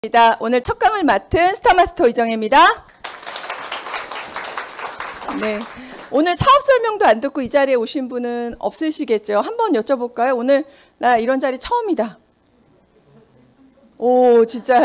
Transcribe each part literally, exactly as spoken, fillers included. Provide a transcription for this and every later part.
오늘 첫 강을 맡은 스타마스터 이정혜입니다. 네, 오늘 사업 설명도 안 듣고 이 자리에 오신 분은 없으시겠죠? 한번 여쭤볼까요? 오늘 나 이런 자리 처음이다. 오, 진짜요?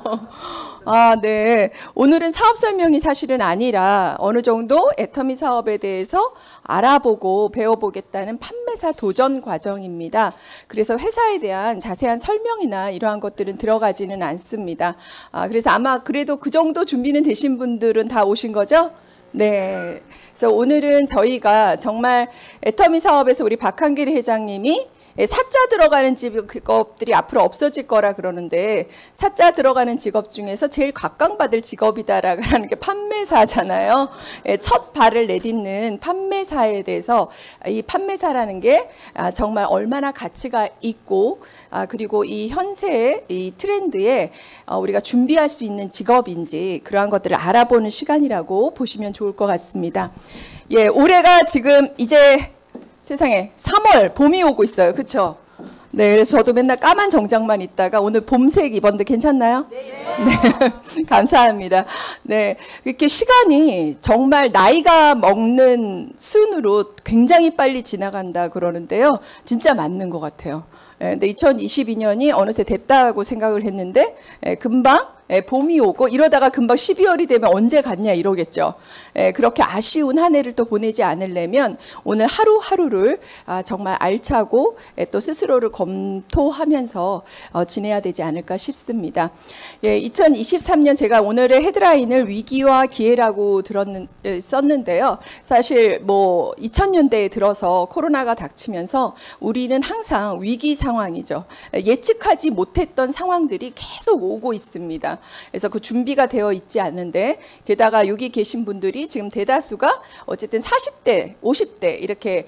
아, 네. 오늘은 사업 설명이 사실은 아니라 어느 정도 애터미 사업에 대해서 알아보고 배워보겠다는 판매사 도전 과정입니다. 그래서 회사에 대한 자세한 설명이나 이러한 것들은 들어가지는 않습니다. 아, 그래서 아마 그래도 그 정도 준비는 되신 분들은 다 오신 거죠? 네. 그래서 오늘은 저희가 정말 애터미 사업에서 우리 박한길 회장님이 사자 들어가는 직업들이 앞으로 없어질 거라 그러는데 사자 들어가는 직업 중에서 제일 각광받을 직업이다라는 게 판매사잖아요. 첫 발을 내딛는 판매사에 대해서 이 판매사라는 게 정말 얼마나 가치가 있고 그리고 이 현세의 이 트렌드에 우리가 준비할 수 있는 직업인지 그러한 것들을 알아보는 시간이라고 보시면 좋을 것 같습니다. 예, 올해가 지금 이제 세상에 삼월 봄이 오고 있어요. 그렇죠? 네, 그래서 저도 맨날 까만 정장만 입다가 오늘 봄색 입었는데 괜찮나요? 네. 네. 감사합니다. 네. 이렇게 시간이 정말 나이가 먹는 순으로 굉장히 빨리 지나간다 그러는데요. 진짜 맞는 것 같아요. 네, 근데 이천이십이 년이 어느새 됐다고 생각을 했는데 네, 금방 예, 봄이 오고 이러다가 금방 십이월이 되면 언제 갔냐 이러겠죠. 예, 그렇게 아쉬운 한 해를 또 보내지 않으려면 오늘 하루하루를 아, 정말 알차고 예, 또 스스로를 검토하면서 어, 지내야 되지 않을까 싶습니다. 예, 이천이십삼 년 제가 오늘의 헤드라인을 위기와 기회라고 들었는, 예, 썼는데요. 사실 뭐 이천 년대에 들어서 코로나가 닥치면서 우리는 항상 위기 상황이죠. 예측하지 못했던 상황들이 계속 오고 있습니다. 그래서 그 준비가 되어 있지 않는데 게다가 여기 계신 분들이 지금 대다수가 어쨌든 사십 대, 오십 대 이렇게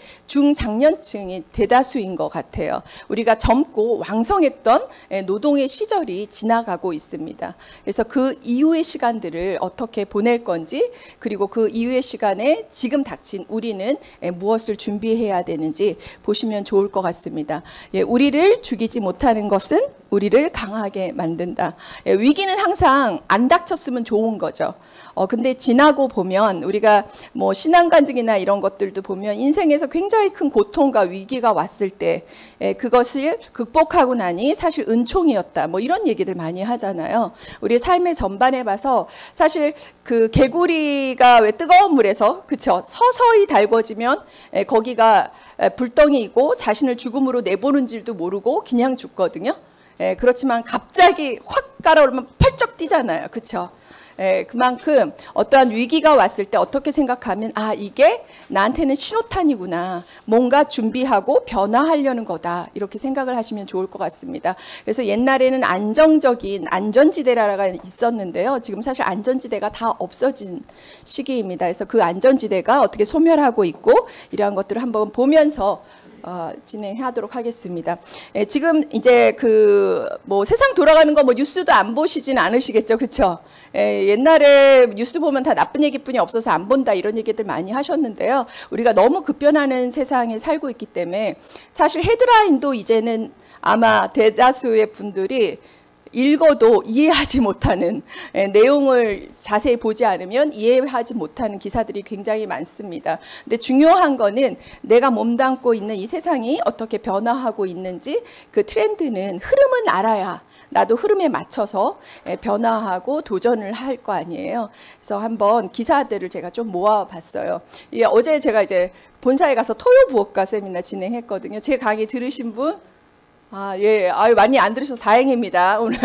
중장년층이 대다수인 것 같아요. 우리가 젊고 왕성했던 노동의 시절이 지나가고 있습니다. 그래서 그 이후의 시간들을 어떻게 보낼 건지 그리고 그 이후의 시간에 지금 닥친 우리는 무엇을 준비해야 되는지 보시면 좋을 것 같습니다. 예, 우리를 죽이지 못하는 것은 우리를 강하게 만든다. 예, 위기는 항상 안 닥쳤으면 좋은 거죠. 어, 근데 지나고 보면 우리가 뭐 신앙간증이나 이런 것들도 보면 인생에서 굉장히 큰 고통과 위기가 왔을 때 예, 그것을 극복하고 나니 사실 은총이었다. 뭐 이런 얘기들 많이 하잖아요. 우리 삶의 전반에 봐서 사실 그 개구리가 왜 뜨거운 물에서 그쵸 서서히 달궈지면 예, 거기가 불덩이이고 자신을 죽음으로 내보는 줄도 모르고 그냥 죽거든요. 예, 그렇지만 갑자기 확 깔아오르면 펄쩍 뛰잖아요. 그렇죠? 예, 그만큼 어떠한 위기가 왔을 때 어떻게 생각하면 아 이게 나한테는 신호탄이구나. 뭔가 준비하고 변화하려는 거다. 이렇게 생각을 하시면 좋을 것 같습니다. 그래서 옛날에는 안정적인 안전지대라가 있었는데요. 지금 사실 안전지대가 다 없어진 시기입니다. 그래서 그 안전지대가 어떻게 소멸하고 있고 이러한 것들을 한번 보면서 어, 진행하도록 하겠습니다. 예, 지금 이제 그 뭐 세상 돌아가는 거 뭐 뉴스도 안 보시진 않으시겠죠, 그렇죠? 예, 옛날에 뉴스 보면 다 나쁜 얘기뿐이 없어서 안 본다 이런 얘기들 많이 하셨는데요. 우리가 너무 급변하는 세상에 살고 있기 때문에 사실 헤드라인도 이제는 아마 대다수의 분들이 읽어도 이해하지 못하는 예, 내용을 자세히 보지 않으면 이해하지 못하는 기사들이 굉장히 많습니다. 근데 중요한 거는 내가 몸담고 있는 이 세상이 어떻게 변화하고 있는지 그 트렌드는 흐름은 알아야 나도 흐름에 맞춰서 예, 변화하고 도전을 할 거 아니에요. 그래서 한번 기사들을 제가 좀 모아봤어요. 예, 어제 제가 이제 본사에 가서 토요 부엌가 세미나 진행했거든요. 제 강의 들으신 분? 아, 예. 아유, 많이 안 들으셔서 다행입니다. 오늘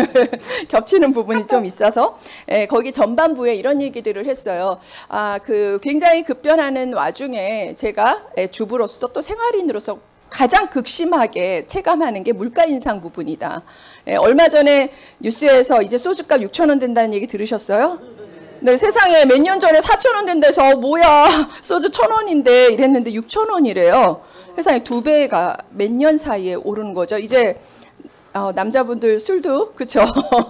겹치는 부분이 좀 있어서. 예, 거기 전반부에 이런 얘기들을 했어요. 아, 그 굉장히 급변하는 와중에 제가 주부로서 또 생활인으로서 가장 극심하게 체감하는 게 물가 인상 부분이다. 예, 얼마 전에 뉴스에서 이제 소주값 육천 원 된다는 얘기 들으셨어요? 네, 세상에 몇 년 전에 사천 원 된다해서 뭐야 소주 천 원인데 이랬는데 육천 원이래요. 세상에 두 배가 몇 년 사이에 오르는 거죠. 이제 어, 남자분들 술도 그쵸?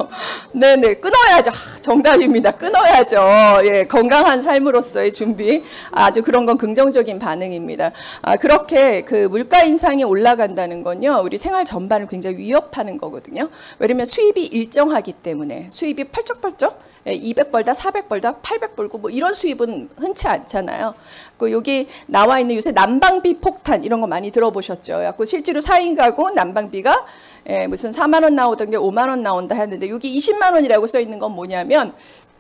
네네 끊어야죠. 정답입니다. 끊어야죠. 예, 건강한 삶으로서의 준비 아주 그런 건 긍정적인 반응입니다. 아, 그렇게 그 물가 인상이 올라간다는 건요 우리 생활 전반을 굉장히 위협하는 거거든요. 왜냐면 수입이 일정하기 때문에 수입이 펄쩍펄쩍 이백 벌다 사백 벌다 팔백 벌고 뭐 이런 수입은 흔치 않잖아요. 그 여기 나와 있는 요새 난방비 폭탄 이런 거 많이 들어보셨죠? 그 실제로 사 인 가구 난방비가 예, 무슨 사만 원 나오던 게 오만 원 나온다 했는데 여기 이십만 원이라고 써 있는 건 뭐냐면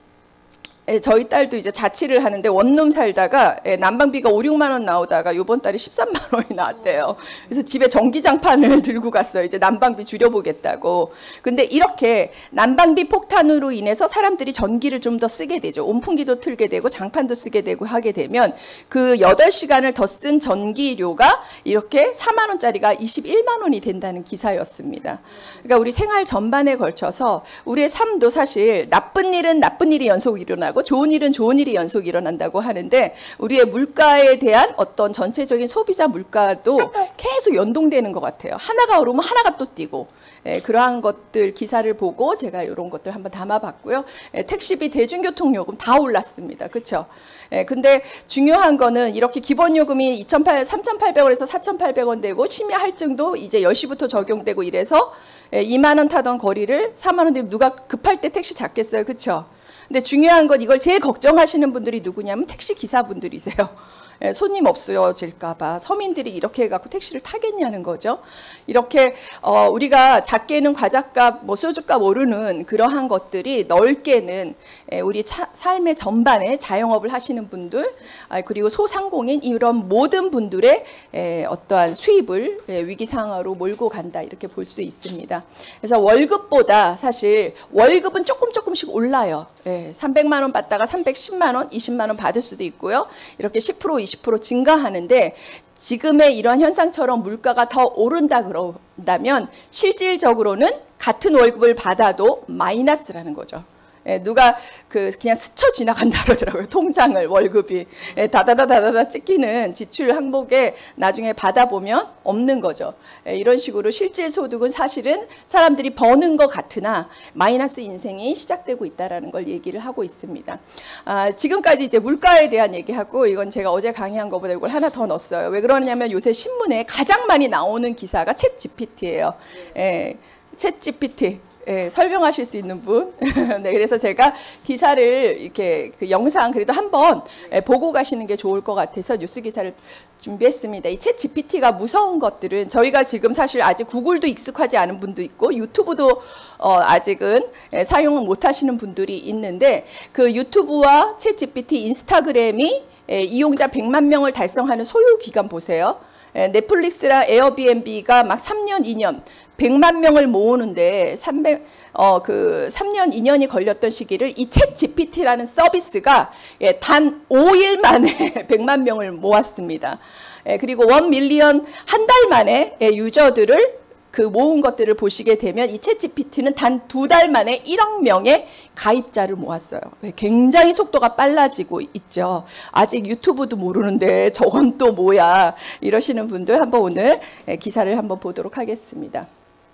예, 저희 딸도 이제 자취를 하는데 원룸 살다가 예, 난방비가 오, 육만 원 나오다가 요번 달에 십삼만 원이 나왔대요. 그래서 집에 전기장판을 들고 갔어요. 이제 난방비 줄여보겠다고. 근데 이렇게 난방비 폭탄으로 인해서 사람들이 전기를 좀 더 쓰게 되죠. 온풍기도 틀게 되고 장판도 쓰게 되고 하게 되면 그 여덟 시간을 더 쓴 전기료가 이렇게 사만 원짜리가 이십일만 원이 된다는 기사였습니다. 그러니까 우리 생활 전반에 걸쳐서 우리의 삶도 사실 나쁜 일은 나쁜 일이 연속 일어나고 좋은 일은 좋은 일이 연속 일어난다고 하는데 우리의 물가에 대한 어떤 전체적인 소비자 물가도 계속 연동되는 것 같아요. 하나가 오르면 하나가 또 뛰고 예, 그러한 것들 기사를 보고 제가 이런 것들 한번 담아봤고요. 예, 택시비, 대중교통 요금 다 올랐습니다. 그렇죠? 예, 근데 중요한 거는 이렇게 기본 요금이 삼천팔백 원에서 사천팔백 원 되고 심야 할증도 이제 열 시부터 적용되고 이래서 예, 이만 원 타던 거리를 사만 원 되면 누가 급할 때 택시 잡겠어요. 그렇죠? 근데 중요한 건 이걸 제일 걱정하시는 분들이 누구냐면 택시 기사분들이세요. 예, 손님 없어질까 봐 서민들이 이렇게 해갖고 택시를 타겠냐는 거죠. 이렇게 어, 우리가 작게는 과자값, 뭐 소주값 오르는 그러한 것들이 넓게는 예, 우리 차, 삶의 전반에 자영업을 하시는 분들 아, 그리고 소상공인 이런 모든 분들의 예, 어떠한 수입을 예, 위기상황으로 몰고 간다 이렇게 볼 수 있습니다. 그래서 월급보다 사실 월급은 조금 조금씩 올라요. 예, 삼백만 원 받다가 삼백십만 원, 이십만 원 받을 수도 있고요. 이렇게 십 퍼센트, 이십 퍼센트 증가하는데 지금의 이런 현상처럼 물가가 더 오른다 그런다면 실질적으로는 같은 월급을 받아도 마이너스라는 거죠. 예, 누가 그 그냥 스쳐 지나간다 그러더라고요. 통장을 월급이 예, 다다다다다다 찍히는 지출 항목에 나중에 받아보면 없는 거죠. 예, 이런 식으로 실질 소득은 사실은 사람들이 버는 것 같으나 마이너스 인생이 시작되고 있다라는 걸 얘기를 하고 있습니다. 아, 지금까지 이제 물가에 대한 얘기하고 이건 제가 어제 강의한 것보다 이걸 하나 더 넣었어요. 왜 그러냐면 요새 신문에 가장 많이 나오는 기사가 챗 지피티예요. 예, 챗 지피티. 예, 설명하실 수 있는 분. 네, 그래서 제가 기사를 이렇게 그 영상 그래도 한번 예, 보고 가시는 게 좋을 것 같아서 뉴스 기사를 준비했습니다. 이 챗 지피티가 무서운 것들은 저희가 지금 사실 아직 구글도 익숙하지 않은 분도 있고 유튜브도 어, 아직은 예, 사용을 못 하시는 분들이 있는데 그 유튜브와 챗 지피티, 인스타그램이 예, 이용자 백만 명을 달성하는 소요 기간 보세요. 예, 넷플릭스랑 에어비앤비가 막 삼 년, 이 년 백만 명을 모으는데 삼백, 어, 그 삼 년, 이 년이 걸렸던 시기를 이 챗 지피티라는 서비스가 예, 단 오 일 만에 백만 명을 모았습니다. 예, 그리고 원 밀리언 한 달 만에 예, 유저들을 그 모은 것들을 보시게 되면 이 챗 지피티는 단 두 달 만에 일억 명의 가입자를 모았어요. 예, 굉장히 속도가 빨라지고 있죠. 아직 유튜브도 모르는데 저건 또 뭐야 이러시는 분들 한번 오늘 예, 기사를 한번 보도록 하겠습니다.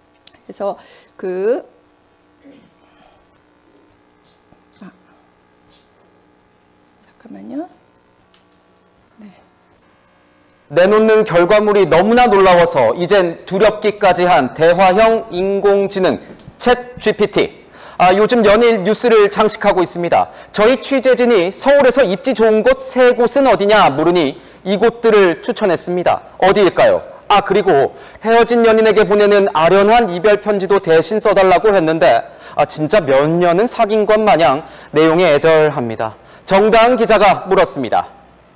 그래서 그 아, 잠깐만요. 네. 내놓는 결과물이 너무나 놀라워서 이젠 두렵기까지 한 대화형 인공지능 챗 지피티. 아, 요즘 연일 뉴스를 장식하고 있습니다. 저희 취재진이 서울에서 입지 좋은 곳 세 곳은 어디냐 물으니 이곳들을 추천했습니다. 어디일까요? 아, 그리고 헤어진 연인에게 보내는 아련한 이별 편지도 대신 써달라고 했는데 아, 진짜 몇 년은 사귄 것 마냥 내용이 애절합니다. 정다은 기자가 물었습니다.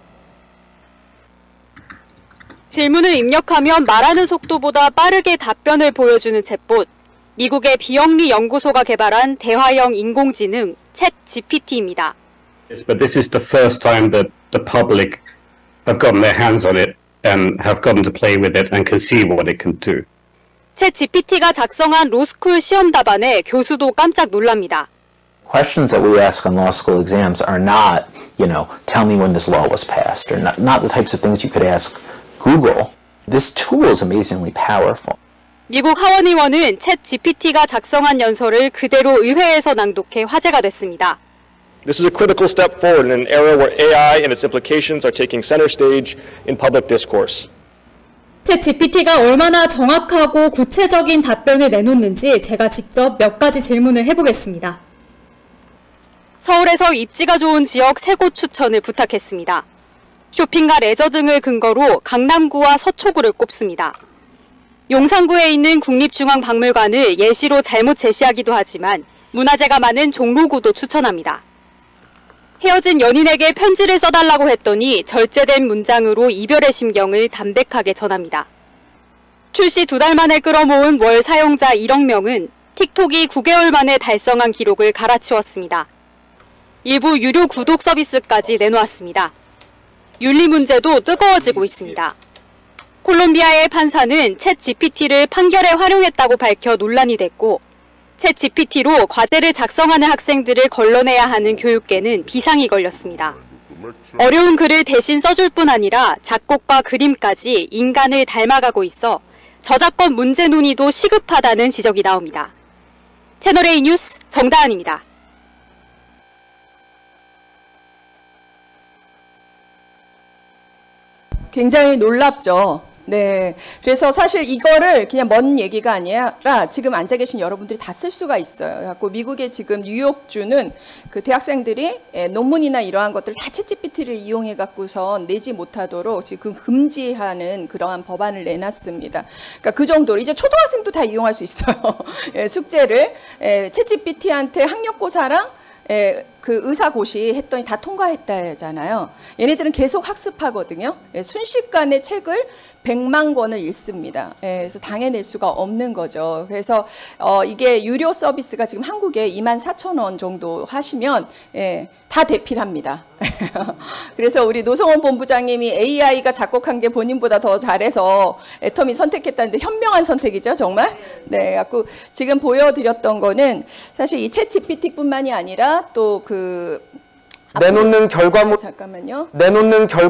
질문을 입력하면 말하는 속도보다 빠르게 답변을 보여주는 챗봇. 미국의 비영리 연구소가 개발한 대화형 인공지능 챗 지피티입니다. Yes, but this is the first time that the public have gotten their hands on it and have gotten to play with it and can see what it can do. 챗 지피티가 작성한 로스쿨 시험 답안에 교수도 깜짝 놀랍니다. Questions that we ask on law school exams are not, you know, tell me when this law was passed, or not, not the types of things you could ask Google. This tool is amazingly powerful. 미국 하원 의원은 챗 지피티가 작성한 연설을 그대로 의회에서 낭독해 화제가 됐습니다. This is a critical step forward in an era where A I and its implications are taking center stage in public discourse. 챗 지피티가 얼마나 정확하고 구체적인 답변을 내놓는지 제가 직접 몇 가지 질문을 해보겠습니다. 서울에서 입지가 좋은 지역 세 곳 추천을 부탁했습니다. 쇼핑과 레저 등을 근거로 강남구와 서초구를 꼽습니다. 용산구에 있는 국립중앙박물관을 예시로 잘못 제시하기도 하지만 문화재가 많은 종로구도 추천합니다. 헤어진 연인에게 편지를 써달라고 했더니 절제된 문장으로 이별의 심경을 담백하게 전합니다. 출시 두 달 만에 끌어모은 월 사용자 일억 명은 틱톡이 구 개월 만에 달성한 기록을 갈아치웠습니다. 일부 유료 구독 서비스까지 내놓았습니다. 윤리 문제도 뜨거워지고 있습니다. 콜롬비아의 판사는 챗 지피티를 판결에 활용했다고 밝혀 논란이 됐고 챗 지피티로 과제를 작성하는 학생들을 걸러내야 하는 교육계는 비상이 걸렸습니다. 어려운 글을 대신 써줄 뿐 아니라 작곡과 그림까지 인간을 닮아가고 있어 저작권 문제 논의도 시급하다는 지적이 나옵니다. 채널A 뉴스 정다은입니다. 굉장히 놀랍죠. 네. 그래서 사실 이거를 그냥 먼 얘기가 아니라 지금 앉아 계신 여러분들이 다 쓸 수가 있어요. 그래갖고 미국의 지금 뉴욕주는 그 대학생들이 논문이나 이러한 것들 다 챗지피티를 이용해 갖고서 내지 못하도록 지금 금지하는 그러한 법안을 내놨습니다. 그러니까 그 정도로 이제 초등학생도 다 이용할 수 있어요. 숙제를 챗지피티한테 학력고사랑 예, 그 의사고시 했더니 다 통과했다잖아요. 얘네들은 계속 학습하거든요. 예, 순식간에 책을 백만 권을 읽습니다. 예, 그래서 당해낼 수가 없는 거죠. 그래서 어, 이게 유료 서비스가 지금 한국에 이만 사천 원 정도 하시면 예, 다 대필합니다. 그래서 우리 노성원 본부장님이 에이아이가 작곡한 게 본인보다 더 잘해서 애터미 선택했다는데 현명한 선택이죠, 정말. 네, 갖고 지금 보여드렸던 거는 사실 이 챗 지피티뿐만이 아니라 또 그 내놓는 결과물 잠깐만요. 내놓는 결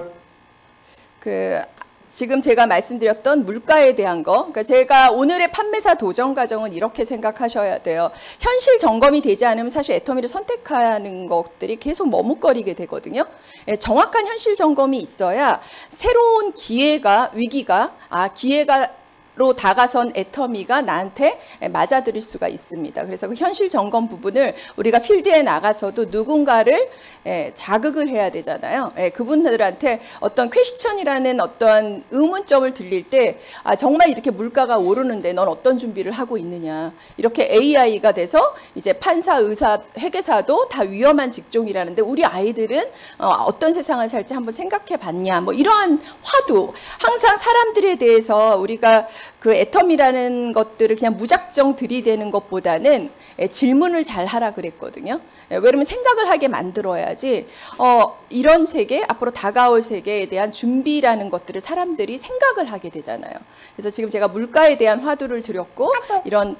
그 지금 제가 말씀드렸던 물가에 대한 거, 그러니까 제가 오늘의 판매사 도전 과정은 이렇게 생각하셔야 돼요. 현실 점검이 되지 않으면 사실 애터미를 선택하는 것들이 계속 머뭇거리게 되거든요. 예, 정확한 현실 점검이 있어야 새로운 기회가, 위기가, 아, 기회가 로 다가선 애터미가 나한테 맞아들일 수가 있습니다. 그래서 그 현실 점검 부분을 우리가 필드에 나가서도 누군가를 자극을 해야 되잖아요. 그분들한테 어떤 퀘스천이라는 어떤 의문점을 들릴 때 아, 정말 이렇게 물가가 오르는데 넌 어떤 준비를 하고 있느냐. 이렇게 에이아이가 돼서 이제 판사, 의사, 회계사도 다 위험한 직종이라는데 우리 아이들은 어떤 세상을 살지 한번 생각해 봤냐. 뭐 이러한 화두. 항상 사람들에 대해서 우리가 그 애터미라는 것들을 그냥 무작정 들이대는 것보다는 질문을 잘 하라 그랬거든요. 왜냐면 생각을 하게 만들어야지 어, 이런 세계, 앞으로 다가올 세계에 대한 준비라는 것들을 사람들이 생각을 하게 되잖아요. 그래서 지금 제가 물가에 대한 화두를 드렸고 이런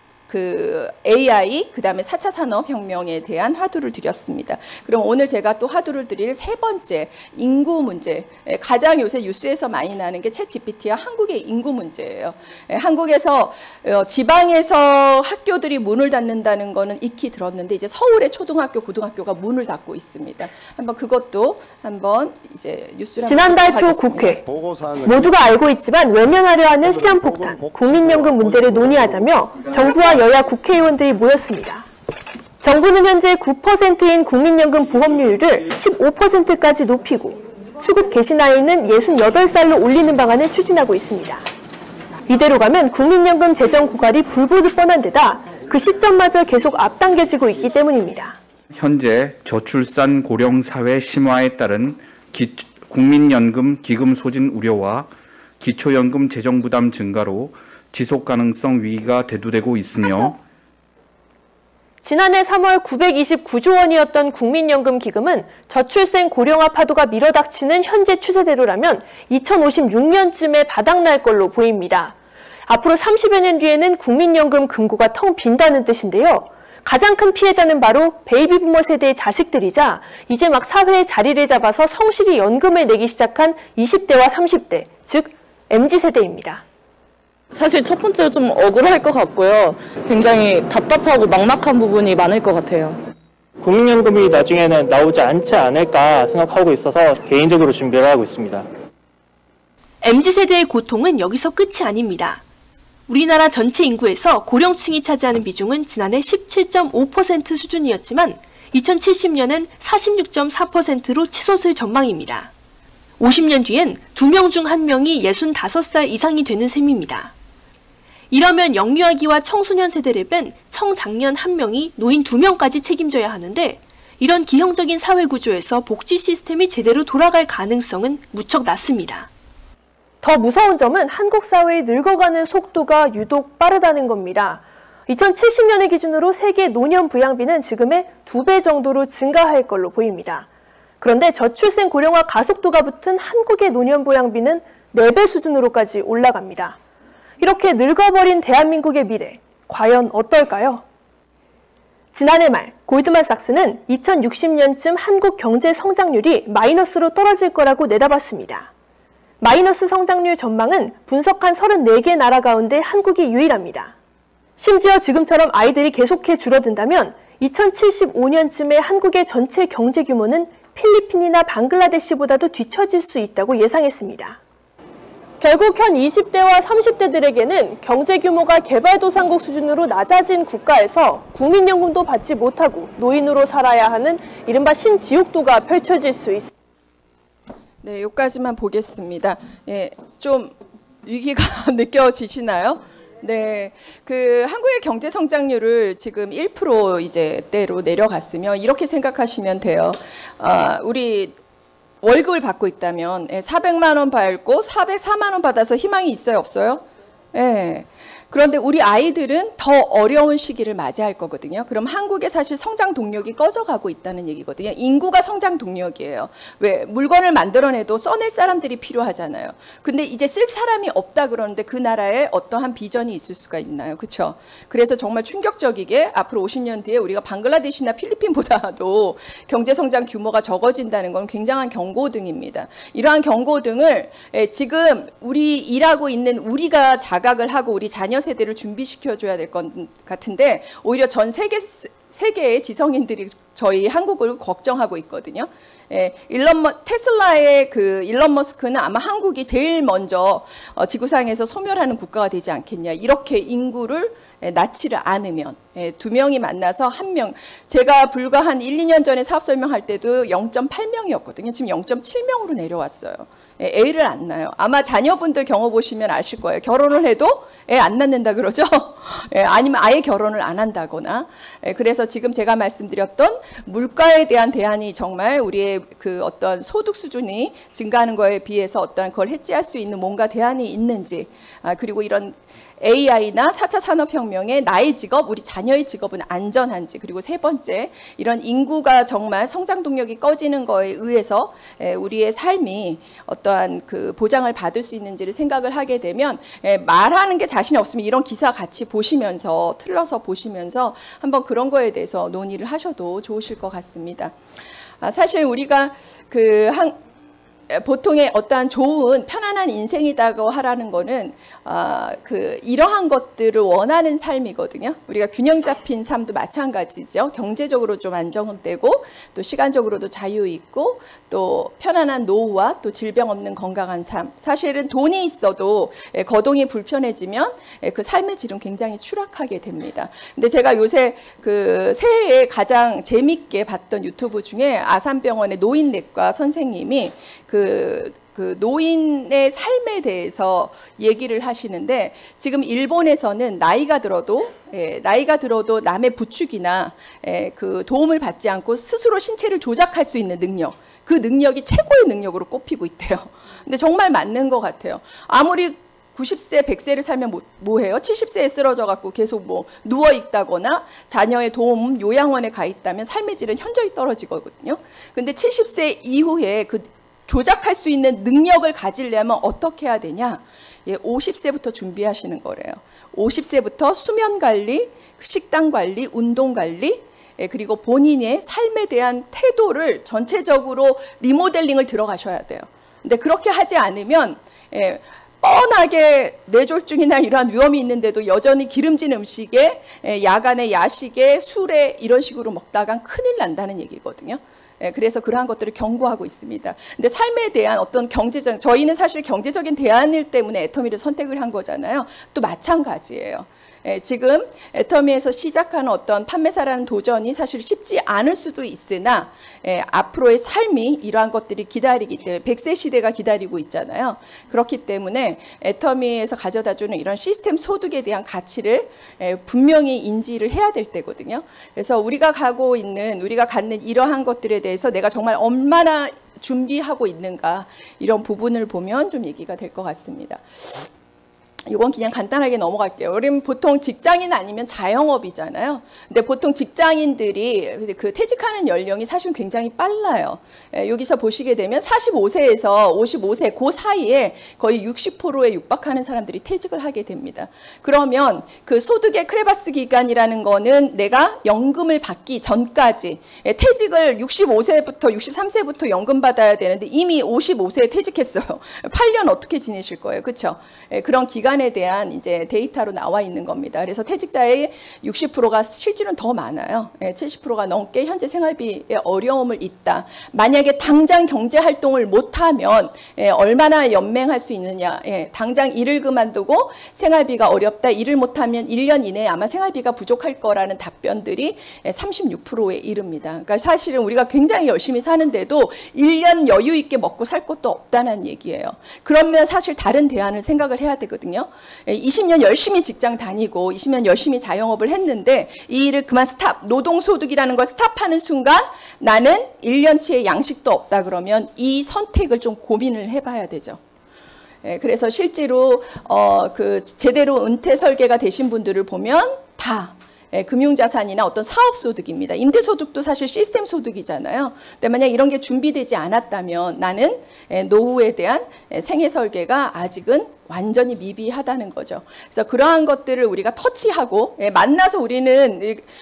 그 에이아이, 그 다음에 사 차 산업혁명에 대한 화두를 드렸습니다. 그럼 오늘 제가 또 화두를 드릴 세 번째, 인구 문제. 가장 요새 뉴스에서 많이 나는 게 챗 지피티와 한국의 인구 문제예요. 한국에서 지방에서 학교들이 문을 닫는다는 거는 익히 들었는데 이제 서울의 초등학교, 고등학교가 문을 닫고 있습니다. 한번 그것도 한번 이제 뉴스를 지난달 초 국회, 모두가 알고 있지만 외면하려 하는 시한폭탄, 국민연금 문제를 논의하자며 정부와 여야 국회의원들이 모였습니다. 정부는 현재 구 퍼센트인 국민연금 보험료율을 십오 퍼센트까지 높이고 수급 개시 나이는 예순여덟 살로 올리는 방안을 추진하고 있습니다. 이대로 가면 국민연금 재정 고갈이 불보듯 뻔한 데다 그 시점마저 계속 앞당겨지고 있기 때문입니다. 현재 저출산 고령 사회 심화에 따른 기, 국민연금 기금 소진 우려와 기초연금 재정 부담 증가로 지속 가능성 위기가 대두되고 있으며 지난해 삼월 구백이십구조 원이었던 국민연금 기금은 저출생 고령화 파도가 밀어닥치는 현재 추세대로라면 이천오십육 년쯤에 바닥날 걸로 보입니다. 앞으로 삼십여 년 뒤에는 국민연금 금고가 텅 빈다는 뜻인데요. 가장 큰 피해자는 바로 베이비부머 세대의 자식들이자 이제 막 사회에 자리를 잡아서 성실히 연금을 내기 시작한 이십 대와 삼십 대, 즉 엠지 세대입니다. 사실 첫 번째로 좀 억울할 것 같고요. 굉장히 답답하고 막막한 부분이 많을 것 같아요. 국민연금이 나중에는 나오지 않지 않을까 생각하고 있어서 개인적으로 준비를 하고 있습니다. 엠지세대의 고통은 여기서 끝이 아닙니다. 우리나라 전체 인구에서 고령층이 차지하는 비중은 지난해 십칠 점 오 퍼센트 수준이었지만 이천칠십 년엔 사십육 점 사 퍼센트로 치솟을 전망입니다. 오십 년 뒤엔 두 명 중 한 명이 예순다섯 살 이상이 되는 셈입니다. 이러면 영유아기와 청소년 세대를 뺀 청장년 한 명이 노인 두 명까지 책임져야 하는데 이런 기형적인 사회 구조에서 복지 시스템이 제대로 돌아갈 가능성은 무척 낮습니다. 더 무서운 점은 한국 사회의 늙어가는 속도가 유독 빠르다는 겁니다. 이천칠십 년을 기준으로 세계 노년 부양비는 지금의 두 배 정도로 증가할 걸로 보입니다. 그런데 저출생 고령화 가속도가 붙은 한국의 노년 부양비는 네 배 수준으로까지 올라갑니다. 이렇게 늙어버린 대한민국의 미래, 과연 어떨까요? 지난해 말 골드만삭스는 이천육십 년쯤 한국 경제 성장률이 마이너스로 떨어질 거라고 내다봤습니다. 마이너스 성장률 전망은 분석한 서른네 개 나라 가운데 한국이 유일합니다. 심지어 지금처럼 아이들이 계속해 줄어든다면 이천칠십오 년쯤에 한국의 전체 경제 규모는 필리핀이나 방글라데시보다도 뒤처질 수 있다고 예상했습니다. 결국 현 이십 대와 삼십 대들에게는 경제 규모가 개발도상국 수준으로 낮아진 국가에서 국민연금도 받지 못하고 노인으로 살아야 하는 이른바 신지옥도가 펼쳐질 수 있습니다. 네, 여기까지만 보겠습니다. 예, 좀 위기가 느껴지시나요? 네, 그 한국의 경제 성장률을 지금 일 퍼센트 이제 대로 내려갔으면 이렇게 생각하시면 돼요. 아, 우리 월급을 받고 있다면 사백만 원 받고 사백사만 원 받아서 희망이 있어요, 없어요? 예. 그런데 우리 아이들은 더 어려운 시기를 맞이할 거거든요. 그럼 한국의 사실 성장 동력이 꺼져가고 있다는 얘기거든요. 인구가 성장 동력이에요. 왜? 물건을 만들어내도 써낼 사람들이 필요하잖아요. 근데 이제 쓸 사람이 없다 그러는데 그 나라에 어떠한 비전이 있을 수가 있나요? 그렇죠? 그래서 정말 충격적이게 앞으로 오십 년 뒤에 우리가 방글라데시나 필리핀보다도 경제 성장 규모가 적어진다는 건 굉장한 경고등입니다. 이러한 경고등을 지금 우리 일하고 있는 우리가 자각을 하고 우리 자녀 세대를 준비시켜줘야 될 것 같은데 오히려 전 세계 세계의 지성인들이 저희 한국을 걱정하고 있거든요. 예, 일론 머, 테슬라의 그 일론 머스크는 아마 한국이 제일 먼저 어, 지구상에서 소멸하는 국가가 되지 않겠냐. 이렇게 인구를 예, 낳지를 않으면 예, 두 명이 만나서 한 명. 제가 불과 한 일, 이 년 전에 사업 설명할 때도 영 점 팔 명이었거든요. 지금 영 점 칠 명으로 내려왔어요. 예, 애를 안 낳아요. 아마 자녀분들 경험 보시면 아실 거예요. 결혼을 해도 애 안 낳는다 그러죠. 예, 아니면 아예 결혼을 안 한다거나. 예, 그래서 지금 제가 말씀드렸던 물가에 대한 대안이 정말 우리의 그 어떤 소득 수준이 증가하는 거에 비해서 어떤 그걸 해지할 수 있는 뭔가 대안이 있는지, 아, 그리고 이런 에이아이나 사 차 산업혁명에 나의 직업, 우리 자녀의 직업은 안전한지, 그리고 세 번째, 이런 인구가 정말 성장 동력이 꺼지는 거에 의해서 우리의 삶이 어떠한 그 보장을 받을 수 있는지를 생각을 하게 되면, 말하는 게 자신이 없으면 이런 기사 같이 보시면서, 틀러서 보시면서 한번 그런 거에 대해서 논의를 하셔도 좋으실 것 같습니다. 아, 사실 우리가 그 한, 보통의 어떠한 좋은 편안한 인생이라고 하라는 거는 아, 그 이러한 것들을 원하는 삶이거든요. 우리가 균형 잡힌 삶도 마찬가지죠. 경제적으로 좀 안정되고 또 시간적으로도 자유 있고 또 편안한 노후와 또 질병 없는 건강한 삶. 사실은 돈이 있어도 거동이 불편해지면 그 삶의 질은 굉장히 추락하게 됩니다. 근데 제가 요새 그 새해에 가장 재밌게 봤던 유튜브 중에 아산병원의 노인내과 선생님이 그, 그 노인의 삶에 대해서 얘기를 하시는데, 지금 일본에서는 나이가 들어도 예, 나이가 들어도 남의 부축이나 예, 그 도움을 받지 않고 스스로 신체를 조작할 수 있는 능력, 그 능력이 최고의 능력으로 꼽히고 있대요. 근데 정말 맞는 것 같아요. 아무리 구십 세, 백 세를 살면 뭐, 뭐 해요? 칠십 세에 쓰러져 갖고 계속 뭐 누워 있다거나 자녀의 도움 요양원에 가 있다면 삶의 질은 현저히 떨어지거든요. 근데 칠십 세 이후에 그 조작할 수 있는 능력을 가지려면 어떻게 해야 되냐? 예, 오십 세부터 준비하시는 거래요. 오십 세부터 수면 관리, 식단 관리, 운동 관리, 예, 그리고 본인의 삶에 대한 태도를 전체적으로 리모델링을 들어가셔야 돼요. 근데 그렇게 하지 않으면 예, 뻔하게 뇌졸중이나 이러한 위험이 있는데도 여전히 기름진 음식에 야간에 야식에 술에 이런 식으로 먹다간 큰일 난다는 얘기거든요. 그래서 그러한 것들을 경고하고 있습니다. 근데 삶에 대한 어떤 경제적, 저희는 사실 경제적인 대안일 때문에 애터미를 선택을 한 거잖아요. 또 마찬가지예요. 예, 지금 애터미에서 시작하는 어떤 판매사라는 도전이 사실 쉽지 않을 수도 있으나 예, 앞으로의 삶이 이러한 것들이 기다리기 때문에 백 세 시대가 기다리고 있잖아요. 그렇기 때문에 애터미에서 가져다주는 이런 시스템 소득에 대한 가치를 예, 분명히 인지를 해야 될 때거든요. 그래서 우리가 가고 있는 우리가 갖는 이러한 것들에 대해서 내가 정말 얼마나 준비하고 있는가 이런 부분을 보면 좀 얘기가 될 것 같습니다. 이건 그냥 간단하게 넘어갈게요. 우리는 보통 직장인 아니면 자영업이잖아요. 근데 보통 직장인들이 그 퇴직하는 연령이 사실 굉장히 빨라요. 예, 여기서 보시게 되면 사십오 세에서 오십오 세 그 사이에 거의 육십 퍼센트에 육박하는 사람들이 퇴직을 하게 됩니다. 그러면 그 소득의 크레바스 기간이라는 거는 내가 연금을 받기 전까지 예, 퇴직을 육십오 세부터 육십삼 세부터 연금 받아야 되는데 이미 오십오 세에 퇴직했어요. 팔 년 어떻게 지내실 거예요? 그렇죠? 예, 그런 기간 에 대한 이제 데이터로 나와 있는 겁니다. 그래서 퇴직자의 육십 퍼센트가 실질은 더 많아요. 칠십 퍼센트가 넘게 현재 생활비에 어려움을 있다. 만약에 당장 경제 활동을 못하면 얼마나 연맹할 수 있느냐. 당장 일을 그만두고 생활비가 어렵다. 일을 못하면 일 년 이내에 아마 생활비가 부족할 거라는 답변들이 삼십육 퍼센트에 이릅니다. 그러니까 사실은 우리가 굉장히 열심히 사는데도 일 년 여유 있게 먹고 살 것도 없다는 얘기예요. 그러면 사실 다른 대안을 생각을 해야 되거든요. 이십 년 열심히 직장 다니고 이십 년 열심히 자영업을 했는데 이 일을 그만 스탑, 노동소득이라는 걸 스탑하는 순간 나는 일 년치의 양식도 없다 그러면 이 선택을 좀 고민을 해봐야 되죠. 그래서 실제로 어, 그 제대로 은퇴 설계가 되신 분들을 보면 다 금융자산이나 어떤 사업소득입니다. 임대소득도 사실 시스템 소득이잖아요. 근데 만약 이런 게 준비되지 않았다면 나는 노후에 대한 생애 설계가 아직은 완전히 미비하다는 거죠. 그래서 그러한 것들을 우리가 터치하고 만나서 우리는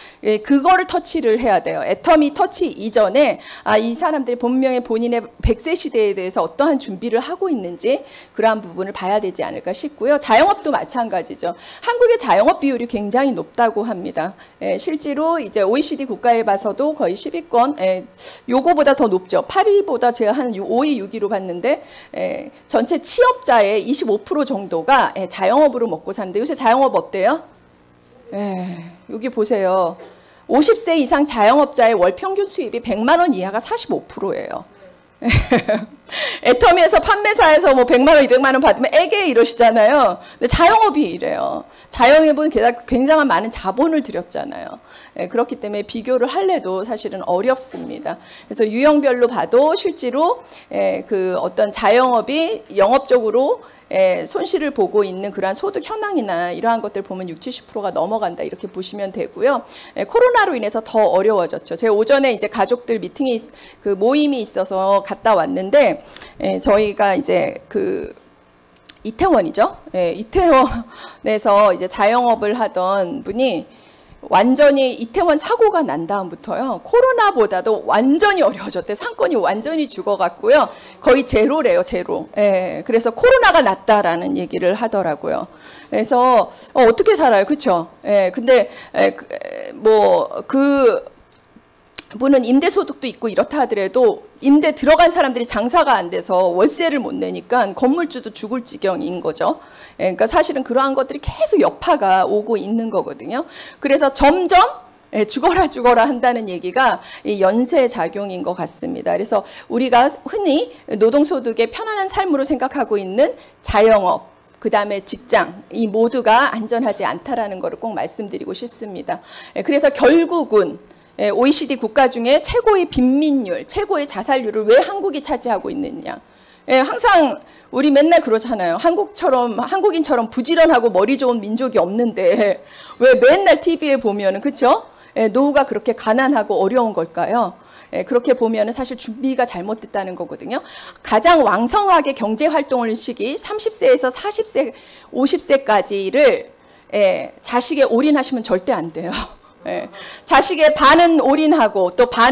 그거를 터치를 해야 돼요. 애터미 터치 이전에 아, 이 사람들이 본명의 본인의 백 세 시대에 대해서 어떠한 준비를 하고 있는지 그러한 부분을 봐야 되지 않을까 싶고요. 자영업도 마찬가지죠. 한국의 자영업 비율이 굉장히 높다고 합니다. 예, 실제로 이제 오이시디 국가에 봐서도 거의 십 위권, 예, 요거보다 더 높죠. 팔 위보다 제가 한 오 위, 육 위로 봤는데 예, 전체 취업자의 이십오 퍼센트 정도가 예, 자영업으로 먹고 사는데 요새 자영업 어때요? 예, 여기 보세요. 오십 세 이상 자영업자의 월 평균 수입이 백만 원 이하가 사십오 퍼센트예요. 애터미에서 판매사에서 뭐 백만 원, 이백만 원 받으면 애게 이러시잖아요. 근데 자영업이 이래요. 자영업은 게다가 굉장한 많은 자본을 들였잖아요. 예, 그렇기 때문에 비교를 할래도 사실은 어렵습니다. 그래서 유형별로 봐도 실제로 예, 그 어떤 자영업이 영업적으로 예, 손실을 보고 있는 그러한 소득 현황이나 이러한 것들 보면 육십, 칠십 퍼센트가 넘어간다 이렇게 보시면 되고요. 예, 코로나로 인해서 더 어려워졌죠. 제가 오전에 이제 가족들 미팅이 그 모임이 있어서 갔다 왔는데 예, 저희가 이제 그 이태원이죠. 예, 이태원에서 이제 자영업을 하던 분이 완전히 이태원 사고가 난 다음부터요. 코로나보다도 완전히 어려워졌대. 상권이 완전히 죽어갔고요. 거의 제로래요. 제로. 예, 그래서 코로나가 났다라는 얘기를 하더라고요. 그래서 어, 어떻게 살아요? 그렇죠? 예, 근데 예, 뭐 그 분은 임대소득도 있고 이렇다 하더라도 임대 들어간 사람들이 장사가 안 돼서 월세를 못 내니까 건물주도 죽을 지경인 거죠. 그러니까 사실은 그러한 것들이 계속 여파가 오고 있는 거거든요. 그래서 점점 죽어라 죽어라 한다는 얘기가 연쇄 작용인 것 같습니다. 그래서 우리가 흔히 노동소득의 편안한 삶으로 생각하고 있는 자영업, 그 다음에 직장, 이 모두가 안전하지 않다라는 것을 꼭 말씀드리고 싶습니다. 그래서 결국은 오이시디 국가 중에 최고의 빈민율, 최고의 자살률을 왜 한국이 차지하고 있느냐. 예, 항상 우리 맨날 그러잖아요. 한국처럼, 한국인처럼 부지런하고 머리 좋은 민족이 없는데 왜 맨날 티비에 보면은, 그쵸? 예, 노후가 그렇게 가난하고 어려운 걸까요? 예, 그렇게 보면은 사실 준비가 잘못됐다는 거거든요. 가장 왕성하게 경제 활동을 시기 삼십 세에서 사십 세, 오십 세까지를 예, 자식에 올인하시면 절대 안 돼요. 예, 자식의 반은 올인하고 또 반은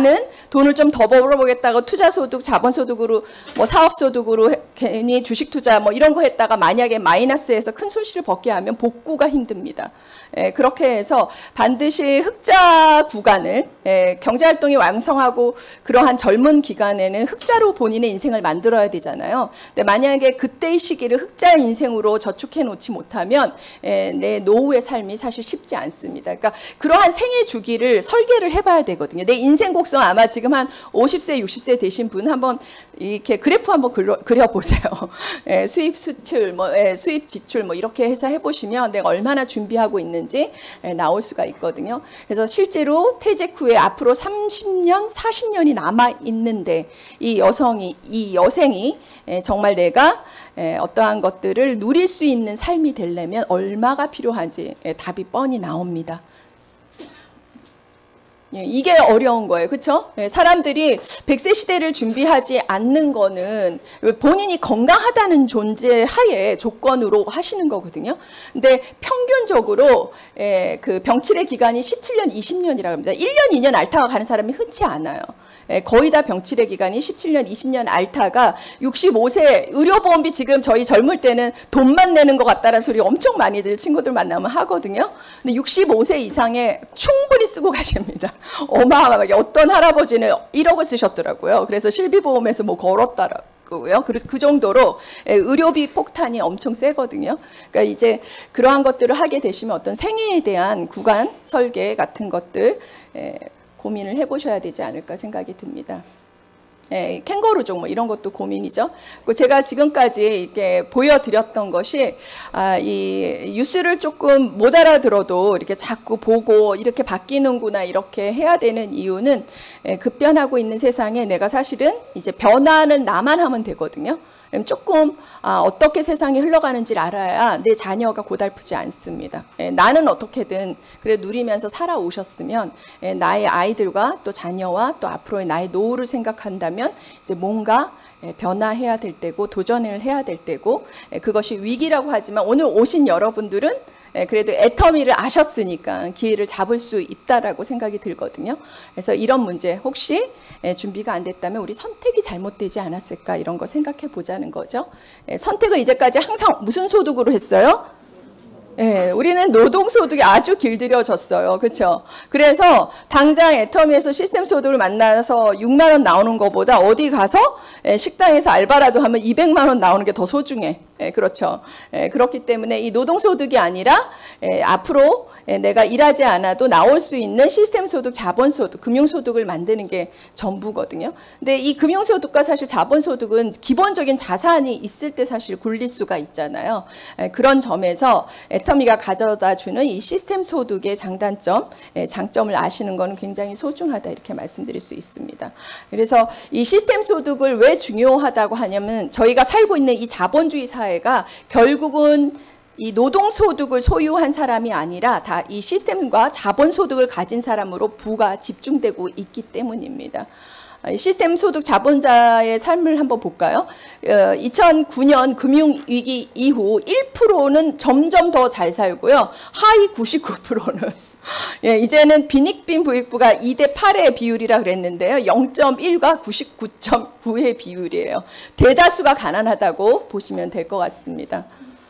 돈을 좀 더 벌어보겠다고 투자소득, 자본소득으로 뭐 사업소득으로 괜히 주식 투자 뭐 이런 거 했다가 만약에 마이너스에서 큰 손실을 벗게 하면 복구가 힘듭니다. 예, 그렇게 해서 반드시 흑자 구간을 예, 경제활동이 왕성하고 그러한 젊은 기간에는 흑자로 본인의 인생을 만들어야 되잖아요. 근데 만약에 그때의 시기를 흑자 인생으로 저축해 놓지 못하면 예, 내 노후의 삶이 사실 쉽지 않습니다. 그러니까 그러한 생애 주기를 설계를 해봐야 되거든요. 내 인생 곡선 아마 지금 한 오십 세, 육십 세 되신 분 한번 이렇게 그래프 한번 그려, 그려보세요. 예, 수입 수출, 뭐 예, 수입 지출 뭐 이렇게 해서 해보시면 내가 얼마나 준비하고 있는지 예, 나올 수가 있거든요. 그래서 실제로 퇴직 후에 앞으로 삼십 년, 사십 년이 남아 있는데 이 여성이, 이 여생이 예, 정말 내가 예, 어떠한 것들을 누릴 수 있는 삶이 되려면 얼마가 필요한지 예, 답이 뻔히 나옵니다. 예, 이게 어려운 거예요. 그렇죠? 예, 사람들이 백 세 시대를 준비하지 않는 거는 본인이 건강하다는 존재 하에 조건으로 하시는 거거든요. 근데 평균적으로 예, 그 병치레 기간이 십칠 년, 이십 년이라고 합니다. 일 년, 이 년 앓다가 가는 사람이 흔치 않아요. 예, 거의 다 병치레 기간이 십칠 년, 이십 년 앓다가 육십오 세 의료보험비 지금 저희 젊을 때는 돈만 내는 것 같다라는 소리 엄청 많이들 친구들 만나면 하거든요. 근데 육십오 세 이상에 충분히 쓰고 가십니다. 어마어마하게 어떤 할아버지는 일억을 쓰셨더라고요. 그래서 실비보험에서 뭐 걸었다라고. 고요. 그 정도로 의료비 폭탄이 엄청 세거든요. 그러니까 이제 그러한 것들을 하게 되시면 어떤 생애에 대한 구간 설계 같은 것들 고민을 해보셔야 되지 않을까 생각이 듭니다. 예, 캥거루족 뭐 이런 것도 고민이죠. 제가 지금까지 이렇게 보여드렸던 것이 아, 이 뉴스를 조금 못 알아들어도 이렇게 자꾸 보고 이렇게 바뀌는구나 이렇게 해야 되는 이유는 예, 급변하고 있는 세상에 내가 사실은 이제 변화는 나만 하면 되거든요. 조금 아, 어떻게 세상이 흘러가는지를 알아야 내 자녀가 고달프지 않습니다. 예, 나는 어떻게든 그래 누리면서 살아오셨으면 예, 나의 아이들과 또 자녀와 또 앞으로의 나의 노후를 생각한다면 이제 뭔가 예, 변화해야 될 때고 도전을 해야 될 때고 예, 그것이 위기라고 하지만 오늘 오신 여러분들은 예, 그래도 애터미를 아셨으니까 기회를 잡을 수 있다라고 생각이 들거든요. 그래서 이런 문제 혹시 예, 준비가 안 됐다면 우리 선택이 잘못되지 않았을까 이런 거 생각해 보자는 거죠. 예, 선택을 이제까지 항상 무슨 소득으로 했어요? 예, 우리는 노동소득이 아주 길들여졌어요. 그렇죠? 그래서 당장 애터미에서 시스템 소득을 만나서 육만 원 나오는 것보다 어디 가서 예, 식당에서 알바라도 하면 이백만 원 나오는 게 더 소중해. 예, 그렇죠. 예, 그렇기 때문에 이 노동소득이 아니라 예, 앞으로 예, 내가 일하지 않아도 나올 수 있는 시스템 소득, 자본소득, 금융소득을 만드는 게 전부거든요. 근데 이 금융소득과 사실 자본소득은 기본적인 자산이 있을 때 사실 굴릴 수가 있잖아요. 예, 그런 점에서 애터미가 가져다 주는 이 시스템 소득의 장단점, 예, 장점을 아시는 것은 굉장히 소중하다 이렇게 말씀드릴 수 있습니다. 그래서 이 시스템 소득을 왜 중요하다고 하냐면 저희가 살고 있는 이 자본주의 사회가 결국은 이 노동소득을 소유한 사람이 아니라 다 이 시스템과 자본소득을 가진 사람으로 부가 집중되고 있기 때문입니다. 시스템 소득 자본자의 삶을 한번 볼까요? 이천구 년 금융위기 이후 일 퍼센트는 점점 더 잘 살고요. 하위 구십구 퍼센트는 예, 이제는 빈익빈 부익부가 이 대 팔의 비율이라 그랬는데요. 영 점 일과 구십구 점 구의 비율이에요. 대다수가 가난하다고 보시면 될 것 같습니다.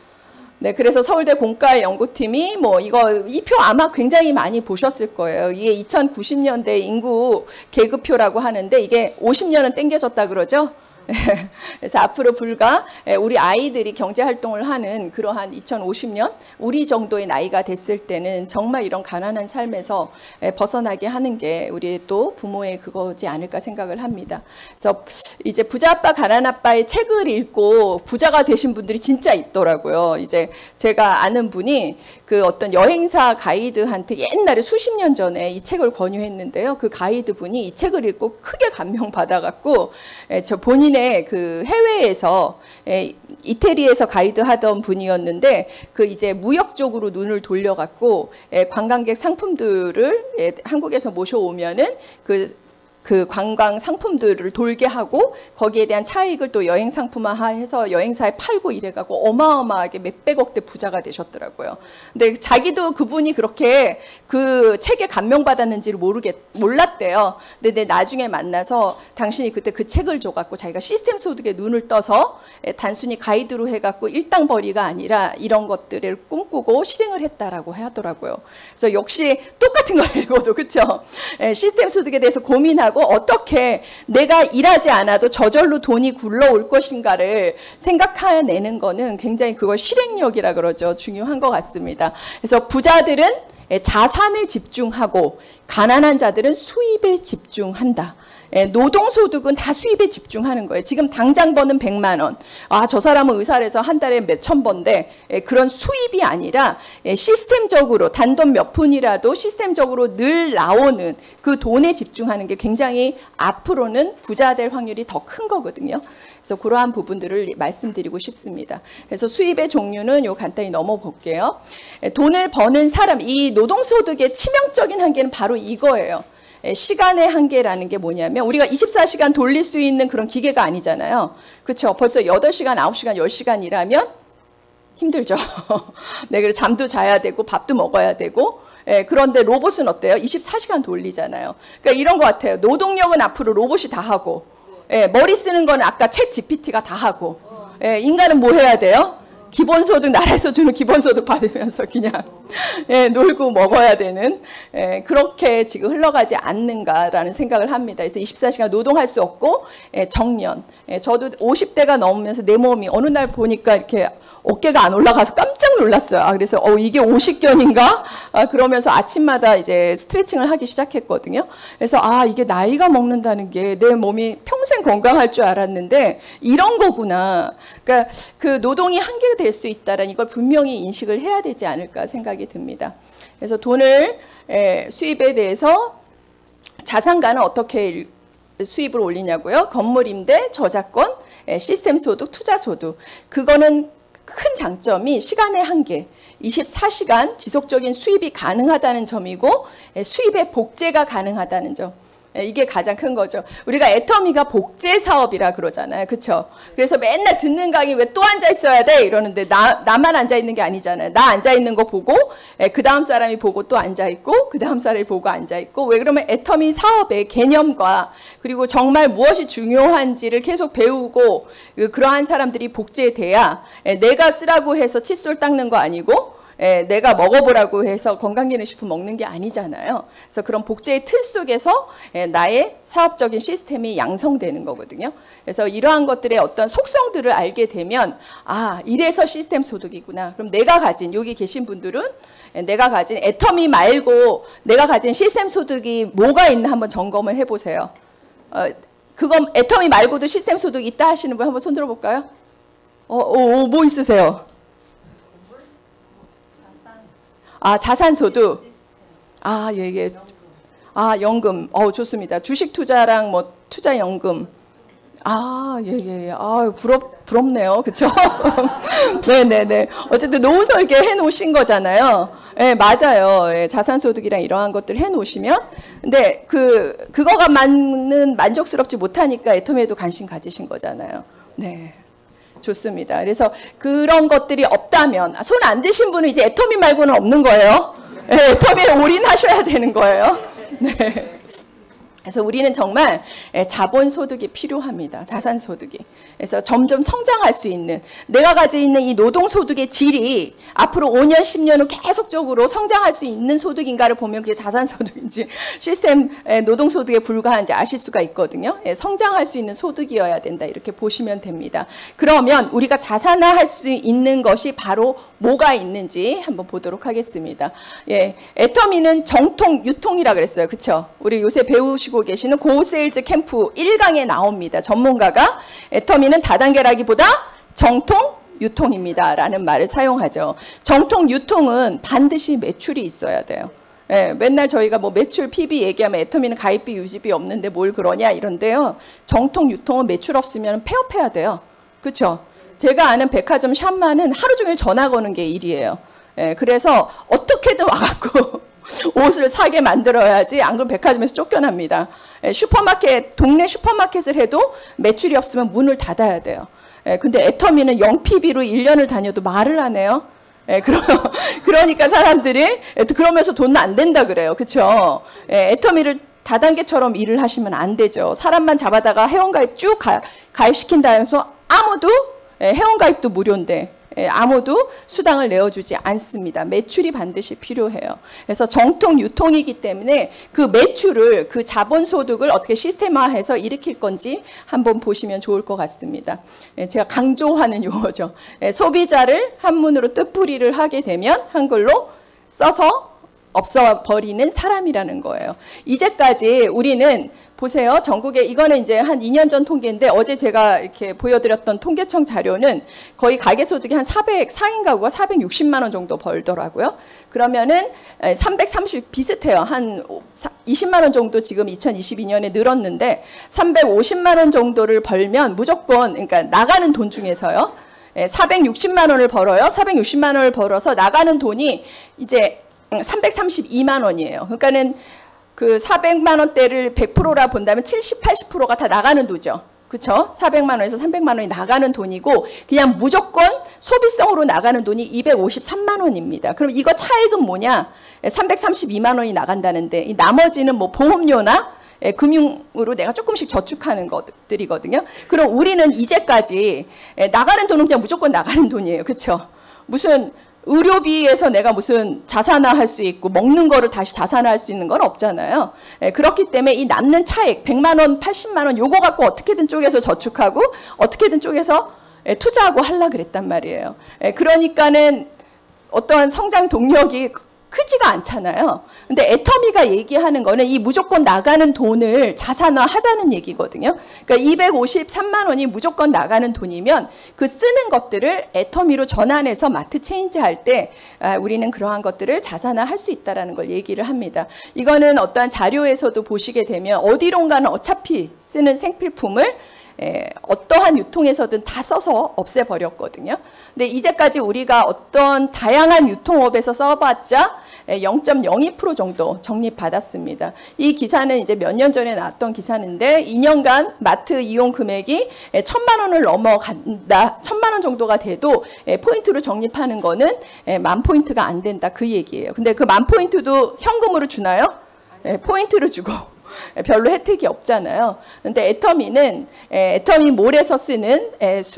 네, 그래서 서울대 공과의 연구팀이 뭐 이거 이 표 아마 굉장히 많이 보셨을 거예요. 이게 이천구십 년대 인구 계급표라고 하는데 이게 오십 년은 땡겨졌다 그러죠. 그래서 앞으로 불과 우리 아이들이 경제활동을 하는 그러한 이천오십 년 우리 정도의 나이가 됐을 때는 정말 이런 가난한 삶에서 벗어나게 하는 게 우리 또 부모의 그거지 않을까 생각을 합니다. 그래서 이제 부자 아빠 가난 아빠의 책을 읽고 부자가 되신 분들이 진짜 있더라고요. 이제 제가 아는 분이 그 어떤 여행사 가이드한테 옛날에 수십 년 전에 이 책을 권유했는데요. 그 가이드 분이 이 책을 읽고 크게 감명 받아갖고 저 본인의 그 해외에서 이태리에서 가이드 하던 분이었는데 그 이제 무역 쪽으로 눈을 돌려갖고 관광객 상품들을 한국에서 모셔오면은 그 그 관광 상품들을 돌게 하고 거기에 대한 차익을 또 여행 상품화해서 여행사에 팔고 이래가고 어마어마하게 몇백억대 부자가 되셨더라고요. 근데 자기도 그분이 그렇게 그 책에 감명받았는지를 모르겠 몰랐대요. 근데 나중에 만나서 당신이 그때 그 책을 줘갖고 자기가 시스템 소득에 눈을 떠서 단순히 가이드로 해갖고 일당벌이가 아니라 이런 것들을 꿈꾸고 실행을 했다라고 하더라고요. 그래서 역시 똑같은 걸 읽어도 그렇죠. 시스템 소득에 대해서 고민하고 어떻게 내가 일하지 않아도 저절로 돈이 굴러올 것인가를 생각해내는 거는 굉장히 그걸 실행력이라 그러죠. 중요한 것 같습니다. 그래서 부자들은 자산에 집중하고 가난한 자들은 수입에 집중한다. 노동소득은 다 수입에 집중하는 거예요. 지금 당장 버는 백만 원. 아, 저 사람은 의사를 해서 한 달에 몇천 번데 그런 수입이 아니라 시스템적으로 단돈 몇 푼이라도 시스템적으로 늘 나오는 그 돈에 집중하는 게 굉장히 앞으로는 부자 될 확률이 더 큰 거거든요. 그래서 그러한 부분들을 말씀드리고 싶습니다. 그래서 수입의 종류는 요 간단히 넘어볼게요. 돈을 버는 사람, 이 노동소득의 치명적인 한계는 바로 이거예요. 시간의 한계라는 게 뭐냐면 우리가 이십사 시간 돌릴 수 있는 그런 기계가 아니잖아요. 그렇죠? 벌써 여덟 시간, 아홉 시간, 열 시간 일하면 힘들죠. 네, 그래서 잠도 자야 되고 밥도 먹어야 되고 예, 그런데 로봇은 어때요? 이십사 시간 돌리잖아요. 그러니까 이런 것 같아요. 노동력은 앞으로 로봇이 다 하고 예, 머리 쓰는 건 아까 챗 지피티가 다 하고 예, 인간은 뭐 해야 돼요? 기본소득, 나라에서 주는 기본소득 받으면서 그냥 예, 놀고 먹어야 되는 예, 그렇게 지금 흘러가지 않는가라는 생각을 합니다. 그래서 이십사 시간 노동할 수 없고 예, 정년. 예, 저도 오십 대가 넘으면서 내 몸이 어느 날 보니까 이렇게 어깨가 안 올라가서 깜짝 놀랐어요. 아, 그래서 어, 이게 오십견인가? 아, 그러면서 아침마다 이제 스트레칭을 하기 시작했거든요. 그래서 아, 이게 나이가 먹는다는 게 내 몸이 평생 건강할 줄 알았는데 이런 거구나. 그러니까 그 노동이 한계가 될 수 있다라는 이걸 분명히 인식을 해야 되지 않을까 생각이 듭니다. 그래서 돈을 에, 수입에 대해서 자산가는 어떻게 수입을 올리냐고요? 건물 임대, 저작권, 에, 시스템 소득, 투자 소득. 그거는 큰 장점이 시간의 한계, 이십사 시간 지속적인 수입이 가능하다는 점이고 수입의 복제가 가능하다는 점. 이게 가장 큰 거죠. 우리가 애터미가 복제 사업이라 그러잖아요. 그렇죠? 그래서 맨날 듣는 강의 왜 또 앉아 있어야 돼? 이러는데 나, 나만 앉아 있는 게 아니잖아요. 나 앉아 있는 거 보고 그 다음 사람이 보고 또 앉아 있고 그 다음 사람이 보고 앉아 있고 왜 그러면 애터미 사업의 개념과 그리고 정말 무엇이 중요한지를 계속 배우고 그러한 사람들이 복제돼야 내가 쓰라고 해서 칫솔 닦는 거 아니고 예, 내가 먹어보라고 해서 건강기능식품 먹는 게 아니잖아요. 그래서 그런 복제의 틀 속에서 예, 나의 사업적인 시스템이 양성되는 거거든요. 그래서 이러한 것들의 어떤 속성들을 알게 되면 아, 이래서 시스템 소득이구나. 그럼 내가 가진, 여기 계신 분들은 예, 내가 가진 애터미 말고 내가 가진 시스템 소득이 뭐가 있나 한번 점검을 해보세요. 어, 그건 애터미 말고도 시스템 소득 있다 하시는 분 한번 손 들어볼까요? 어, 어, 뭐 있으세요? 아, 자산소득. 아, 예, 예. 아, 연금. 어, 좋습니다. 주식 투자랑 뭐 투자연금. 아, 예, 예, 예. 아, 부럽, 부럽네요. 그쵸? 네네네. 어쨌든 노후 설계 해 놓으신 거잖아요. 예, 맞아요. 예, 자산소득이랑 이러한 것들 해 놓으시면. 근데 그, 그거가 맞는 만족스럽지 못하니까 애터미에도 관심 가지신 거잖아요. 네. 좋습니다. 그래서 그런 것들이 없다면 손 안 드신 분은 이제 애터미 말고는 없는 거예요. 네, 애터미에 올인하셔야 되는 거예요. 네. 그래서 우리는 정말 자본소득이 필요합니다. 자산소득이. 그래서 점점 성장할 수 있는 내가 가지고 있는 이 노동소득의 질이 앞으로 오 년, 십 년 후 계속적으로 성장할 수 있는 소득인가를 보면 그게 자산소득인지 시스템 노동소득에 불과한지 아실 수가 있거든요. 성장할 수 있는 소득이어야 된다 이렇게 보시면 됩니다. 그러면 우리가 자산화할 수 있는 것이 바로 뭐가 있는지 한번 보도록 하겠습니다. 예, 애터미는 정통 유통이라 그랬어요. 그렇죠? 우리 요새 배우시고 계시는 고세일즈 캠프 일 강에 나옵니다. 전문가가 애터미는 다단계라기보다 정통 유통입니다. 라는 말을 사용하죠. 정통 유통은 반드시 매출이 있어야 돼요. 예, 맨날 저희가 뭐 매출 피비 얘기하면 애터미는 가입비 유지비 없는데 뭘 그러냐 이런데요. 정통 유통은 매출 없으면 폐업해야 돼요. 그렇죠? 제가 아는 백화점 샵만은 하루 종일 전화 거는 게 일이에요. 예, 그래서 어떻게든 와갖고 옷을 사게 만들어야지 안 그러면 백화점에서 쫓겨납니다. 슈퍼마켓, 동네 슈퍼마켓을 해도 매출이 없으면 문을 닫아야 돼요. 근데 애터미는 영 피비로 일 년을 다녀도 말을 하네요. 그러, 그러니까 사람들이 그러면서 돈 안 된다 그래요. 그렇죠? 애터미를 다단계처럼 일을 하시면 안 되죠. 사람만 잡아다가 회원가입 쭉 가, 가입시킨다 해서 아무도 회원가입도 무료인데 아무도 수당을 내어주지 않습니다. 매출이 반드시 필요해요. 그래서 정통 유통이기 때문에 그 매출을, 그 자본소득을 어떻게 시스템화해서 일으킬 건지 한번 보시면 좋을 것 같습니다. 제가 강조하는 용어죠. 소비자를 한문으로 뜻풀이를 하게 되면 한글로 써서 없어버리는 사람이라는 거예요. 이제까지 우리는 보세요. 전국에 이거는 이제 한 이 년 전 통계인데 어제 제가 이렇게 보여드렸던 통계청 자료는 거의 가계소득이 한 사백, 사 인 가구가 사백육십만 원 정도 벌더라고요. 그러면은 삼백삼십 비슷해요. 한 이십만 원 정도 지금 이천이십이 년에 늘었는데 삼백오십만 원 정도를 벌면 무조건, 그러니까 나가는 돈 중에서요. 사백육십만 원을 벌어요. 사백육십만 원을 벌어서 나가는 돈이 이제 삼백삼십이만 원이에요. 그러니까는 그 사백만 원대를 백 퍼센트라 본다면 칠십, 팔십 퍼센트가 다 나가는 돈이죠. 그렇죠? 사백만 원에서 삼백만 원이 나가는 돈이고 그냥 무조건 소비성으로 나가는 돈이 이백오십삼만 원입니다. 그럼 이거 차액은 뭐냐? 삼백삼십이만 원이 나간다는데 이 나머지는 뭐 보험료나 금융으로 내가 조금씩 저축하는 것들이거든요. 그럼 우리는 이제까지 나가는 돈은 그냥 무조건 나가는 돈이에요. 그렇죠? 무슨 의료비에서 내가 무슨 자산화할 수 있고 먹는 거를 다시 자산화할 수 있는 건 없잖아요. 예, 그렇기 때문에 이 남는 차액 백만 원, 팔십만 원 요거 갖고 어떻게든 쪼개서 저축하고 어떻게든 쪼개서 예, 투자하고 하려고 그랬단 말이에요. 예, 그러니까는 어떠한 성장 동력이 크지가 않잖아요. 근데 애터미가 얘기하는 거는 이 무조건 나가는 돈을 자산화 하자는 얘기거든요. 그러니까 이백오십삼만 원이 무조건 나가는 돈이면 그 쓰는 것들을 애터미로 전환해서 마트 체인지 할 때 우리는 그러한 것들을 자산화 할 수 있다는 걸 얘기를 합니다. 이거는 어떠한 자료에서도 보시게 되면 어디론가는 어차피 쓰는 생필품을 에, 어떠한 유통에서든 다 써서 없애버렸거든요. 근데 이제까지 우리가 어떤 다양한 유통업에서 써봤자 영 점 영이 퍼센트 정도 적립받았습니다. 이 기사는 이제 몇 년 전에 나왔던 기사인데 이 년간 마트 이용 금액이 천만 원을 넘어간다. 천만 원 정도가 돼도 포인트로 적립하는 거는 만 포인트가 안 된다. 그 얘기예요. 근데 그 만 포인트도 현금으로 주나요? 포인트로 주고. 별로 혜택이 없잖아요. 근데 애터미는 애터미 몰에서 쓰는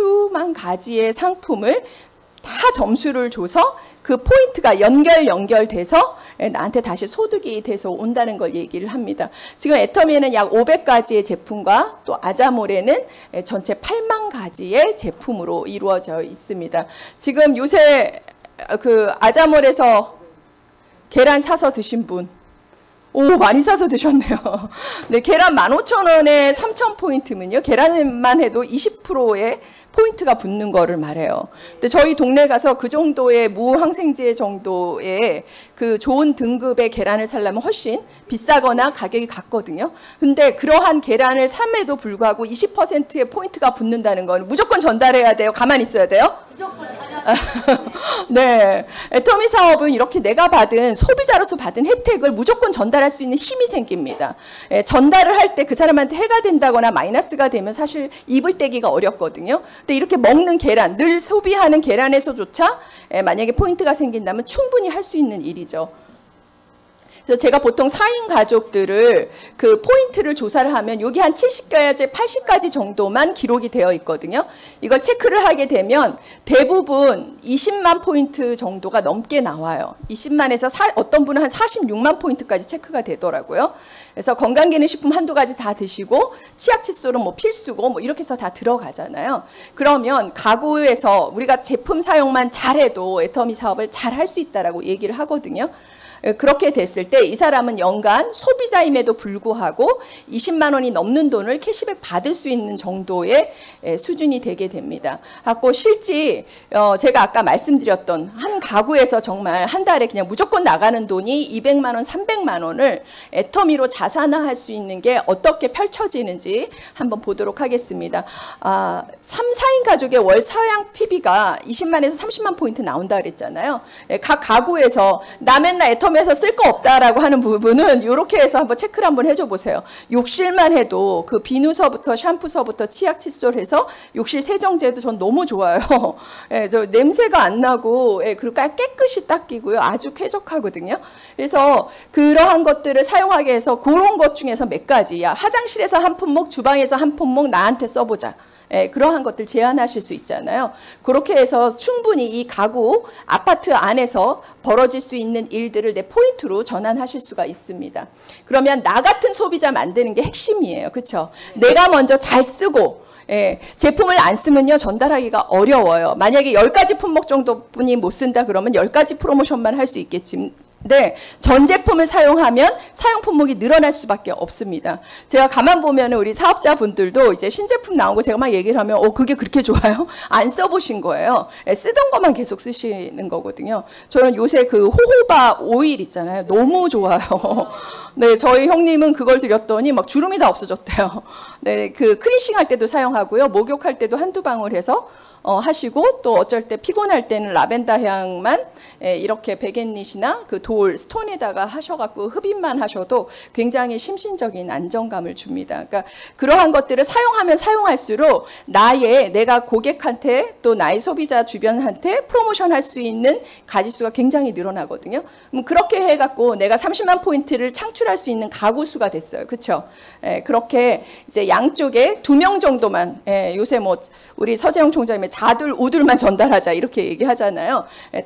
수만 가지의 상품을 다 점수를 줘서 그 포인트가 연결 연결돼서 나한테 다시 소득이 돼서 온다는 걸 얘기를 합니다. 지금 애터미에는 약 오백 가지의 제품과 또 아자몰에는 전체 팔만 가지의 제품으로 이루어져 있습니다. 지금 요새 그 아자몰에서 계란 사서 드신 분, 오, 많이 사서 드셨네요. 네, 계란 만 오천 원에 삼천 포인트면요. 계란만 해도 이십 퍼센트의 포인트가 붙는 거를 말해요. 근데 저희 동네 가서 그 정도의 무항생제 정도의 그 좋은 등급의 계란을 사려면 훨씬 비싸거나 가격이 같거든요. 근데 그러한 계란을 삼에도 불구하고 이십 퍼센트의 포인트가 붙는다는 건 무조건 전달해야 돼요? 가만히 있어야 돼요? 무조건 네, 애터미 사업은 이렇게 내가 받은 소비자로서 받은 혜택을 무조건 전달할 수 있는 힘이 생깁니다. 예, 전달을 할 때 그 사람한테 해가 된다거나 마이너스가 되면 사실 입을 떼기가 어렵거든요. 근데 이렇게 먹는 계란, 늘 소비하는 계란에서조차 예, 만약에 포인트가 생긴다면 충분히 할 수 있는 일이죠. 그래서 제가 보통 사 인 가족들을 그 포인트를 조사를 하면 여기 한 칠십 가지, 팔십 가지 정도만 기록이 되어 있거든요. 이걸 체크를 하게 되면 대부분 이십만 포인트 정도가 넘게 나와요. 이십만에서 사, 어떤 분은 한 사십육만 포인트까지 체크가 되더라고요. 그래서 건강기능식품 한두 가지 다 드시고 치약 칫솔은 뭐 필수고 뭐 이렇게 해서 다 들어가잖아요. 그러면 가구에서 우리가 제품 사용만 잘해도 애터미 사업을 잘 할 수 있다라고 얘기를 하거든요. 그렇게 됐을 때 이 사람은 연간 소비자임에도 불구하고 이십만 원이 넘는 돈을 캐시백 받을 수 있는 정도의 수준이 되게 됩니다. 하고 실제 제가 아까 말씀드렸던 한 가구에서 정말 한 달에 그냥 무조건 나가는 돈이 이백만 원, 삼백만 원을 애터미로 자산화할 수 있는 게 어떻게 펼쳐지는지 한번 보도록 하겠습니다. 아, 삼, 사 인 가족의 월 사양 피비가 이십만에서 삼십만 포인트 나온다 그랬잖아요. 각 가구에서 나 맨날 애터미 제품에서 쓸 거 없다라고 하는 부분은 이렇게 해서 한번 체크를 한번 해줘 보세요. 욕실만 해도 그 비누서부터 샴푸서부터 치약, 칫솔 해서 욕실 세정제도 전 너무 좋아요. 예, 저 냄새가 안 나고, 예, 그리고 깨끗이 닦이고요. 아주 쾌적하거든요. 그래서 그러한 것들을 사용하게 해서 그런 것 중에서 몇 가지, 야, 화장실에서 한 품목, 주방에서 한 품목 나한테 써보자. 예, 그러한 것들 제한하실 수 있잖아요. 그렇게 해서 충분히 이 가구, 아파트 안에서 벌어질 수 있는 일들을 내 포인트로 전환하실 수가 있습니다. 그러면 나 같은 소비자 만드는 게 핵심이에요. 그렇죠? 내가 먼저 잘 쓰고, 예, 제품을 안 쓰면요 전달하기가 어려워요. 만약에 열 가지 품목 정도뿐이 못 쓴다 그러면 열 가지 프로모션만 할 수 있겠지. 네, 전 제품을 사용하면 사용 품목이 늘어날 수밖에 없습니다. 제가 가만 보면 우리 사업자분들도 이제 신제품 나온 거 제가 막 얘기를 하면 어 그게 그렇게 좋아요? 안 써보신 거예요. 쓰던 것만 계속 쓰시는 거거든요. 저는 요새 그 호호바 오일 있잖아요. 너무 좋아요. 네, 저희 형님은 그걸 드렸더니 막 주름이 다 없어졌대요. 네, 그 클리싱 할 때도 사용하고요. 목욕할 때도 한두 방울 해서 어, 하시고 또 어쩔 때 피곤할 때는 라벤더 향만 예, 이렇게 베갯닛이나 그 돌 스톤에다가 하셔갖고 흡입만 하셔도 굉장히 심신적인 안정감을 줍니다. 그러니까 그러한 것들을 사용하면 사용할수록 나의 내가 고객한테 또 나의 소비자 주변한테 프로모션 할 수 있는 가지수가 굉장히 늘어나거든요. 그럼 그렇게 해갖고 내가 삼십만 포인트를 창출할 수 있는 가구 수가 됐어요. 그렇죠? 예, 그렇게 이제 양쪽에 두 명 정도만 예, 요새 뭐 우리 서재영 총장님의 자둘 우둘만 전달하자 이렇게 얘기하잖아요.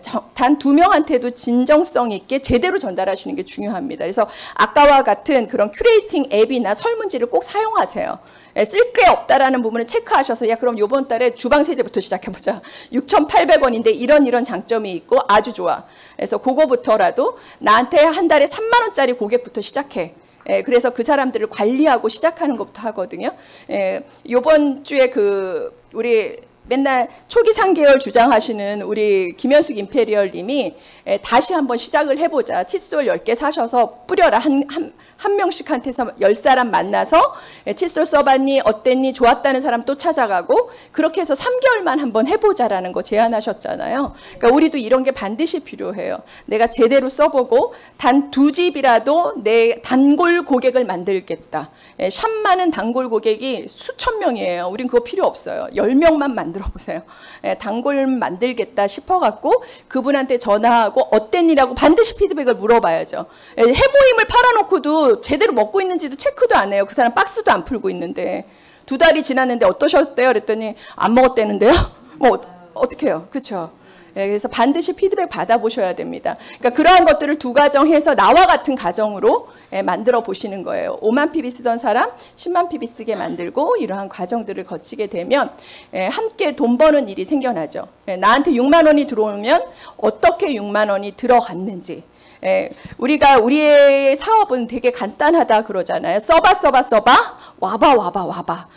단 두 명한테도 진정성 있게 제대로 전달하시는 게 중요합니다. 그래서 아까와 같은 그런 큐레이팅 앱이나 설문지를 꼭 사용하세요. 쓸 게 없다라는 부분을 체크하셔서 야 그럼 이번 달에 주방 세제부터 시작해보자. 육천팔백 원인데 이런 이런 장점이 있고 아주 좋아. 그래서 그거부터라도 나한테 한 달에 삼만 원짜리 고객부터 시작해. 예, 그래서 그 사람들을 관리하고 시작하는 것부터 하거든요. 예, 요번 주에 그 우리 맨날 초기 삼 개월 주장하시는 우리 김현숙 임페리얼 님이 예, 다시 한번 시작을 해보자. 칫솔 열 개 사셔서 뿌려라. 한, 한, 한 명씩한테서 열 사람 만나서 예, 칫솔 써봤니? 어땠니? 좋았다는 사람 또 찾아가고 그렇게 해서 삼 개월만 한번 해보자라는 거 제안하셨잖아요. 그러니까 우리도 이런 게 반드시 필요해요. 내가 제대로 써보고 단 두 집이라도 내 단골 고객을 만들겠다. 예, 샵 많은 단골 고객이 수천 명이에요. 우린 그거 필요 없어요. 열 명만 만들어 보세요. 예, 단골 만들겠다 싶어갖고 그분한테 전화하고 어땠니라고 반드시 피드백을 물어봐야죠. 예, 해모임을 팔아놓고도 제대로 먹고 있는지도 체크도 안 해요. 그 사람 박스도 안 풀고 있는데 두 달이 지났는데 어떠셨대요? 그랬더니 안 먹었대는데요. 뭐 어떻게 해요? 그렇죠? 예, 그래서 반드시 피드백 받아보셔야 됩니다. 그러니까 그러한 것들을 두 가정 해서 나와 같은 가정으로 예, 만들어 보시는 거예요. 오만 피비 쓰던 사람 십만 피비 쓰게 만들고 이러한 과정들을 거치게 되면 예, 함께 돈 버는 일이 생겨나죠. 예, 나한테 육만 원이 들어오면 어떻게 육만 원이 들어갔는지 예, 우리가 우리의 사업은 되게 간단하다 그러잖아요. 써봐 써봐 써봐 와봐 와봐 와봐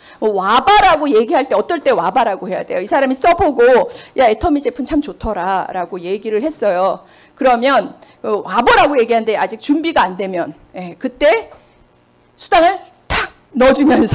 와봐라고 얘기할 때 어떨 때 와봐라고 해야 돼요. 이 사람이 써보고 야 애터미 제품 참 좋더라 라고 얘기를 했어요. 그러면 와보라고 얘기하는데 아직 준비가 안 되면 예, 그때 수당을 탁 넣어주면서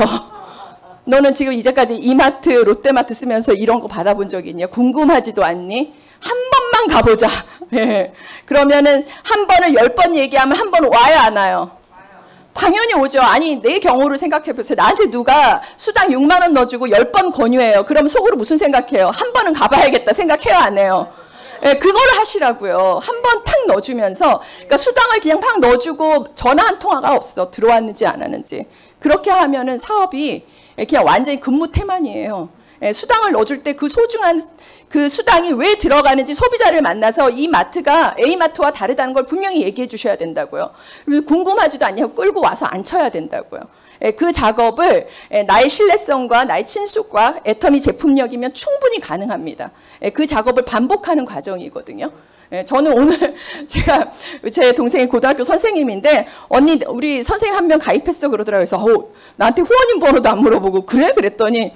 너는 지금 이제까지 이마트 롯데마트 쓰면서 이런 거 받아본 적 있냐? 궁금하지도 않니? 한 번만 가보자. 예. 그러면은 한 번을 열 번 얘기하면 한 번 와야 안 와요? 당연히 오죠. 아니 내 경우를 생각해 보세요. 나한테 누가 수당 육만 원 넣어주고 열 번 권유해요. 그럼 속으로 무슨 생각해요? 한 번은 가봐야겠다 생각해요 안 해요? 예, 그걸 하시라고요. 한 번 탁 넣어주면서 그러니까 수당을 그냥 팍 넣어주고 전화 한 통화가 없어. 들어왔는지 안 왔는지. 그렇게 하면은 사업이 그냥 완전히 근무 태만이에요. 예, 수당을 넣어줄 때 그 소중한 그 수당이 왜 들어가는지 소비자를 만나서 이 마트가 A마트와 다르다는 걸 분명히 얘기해 주셔야 된다고요. 그리고 궁금하지도 않냐고 끌고 와서 앉혀야 된다고요. 예, 그 작업을 예, 나의 신뢰성과 나의 친숙과 애터미 제품력이면 충분히 가능합니다. 예, 그 작업을 반복하는 과정이거든요. 예, 저는 오늘 제가 제 동생이 고등학교 선생님인데 언니 우리 선생님 한 명 가입했어 그러더라고요. 그래서 어, 나한테 후원인 번호도 안 물어보고 그래? 그랬더니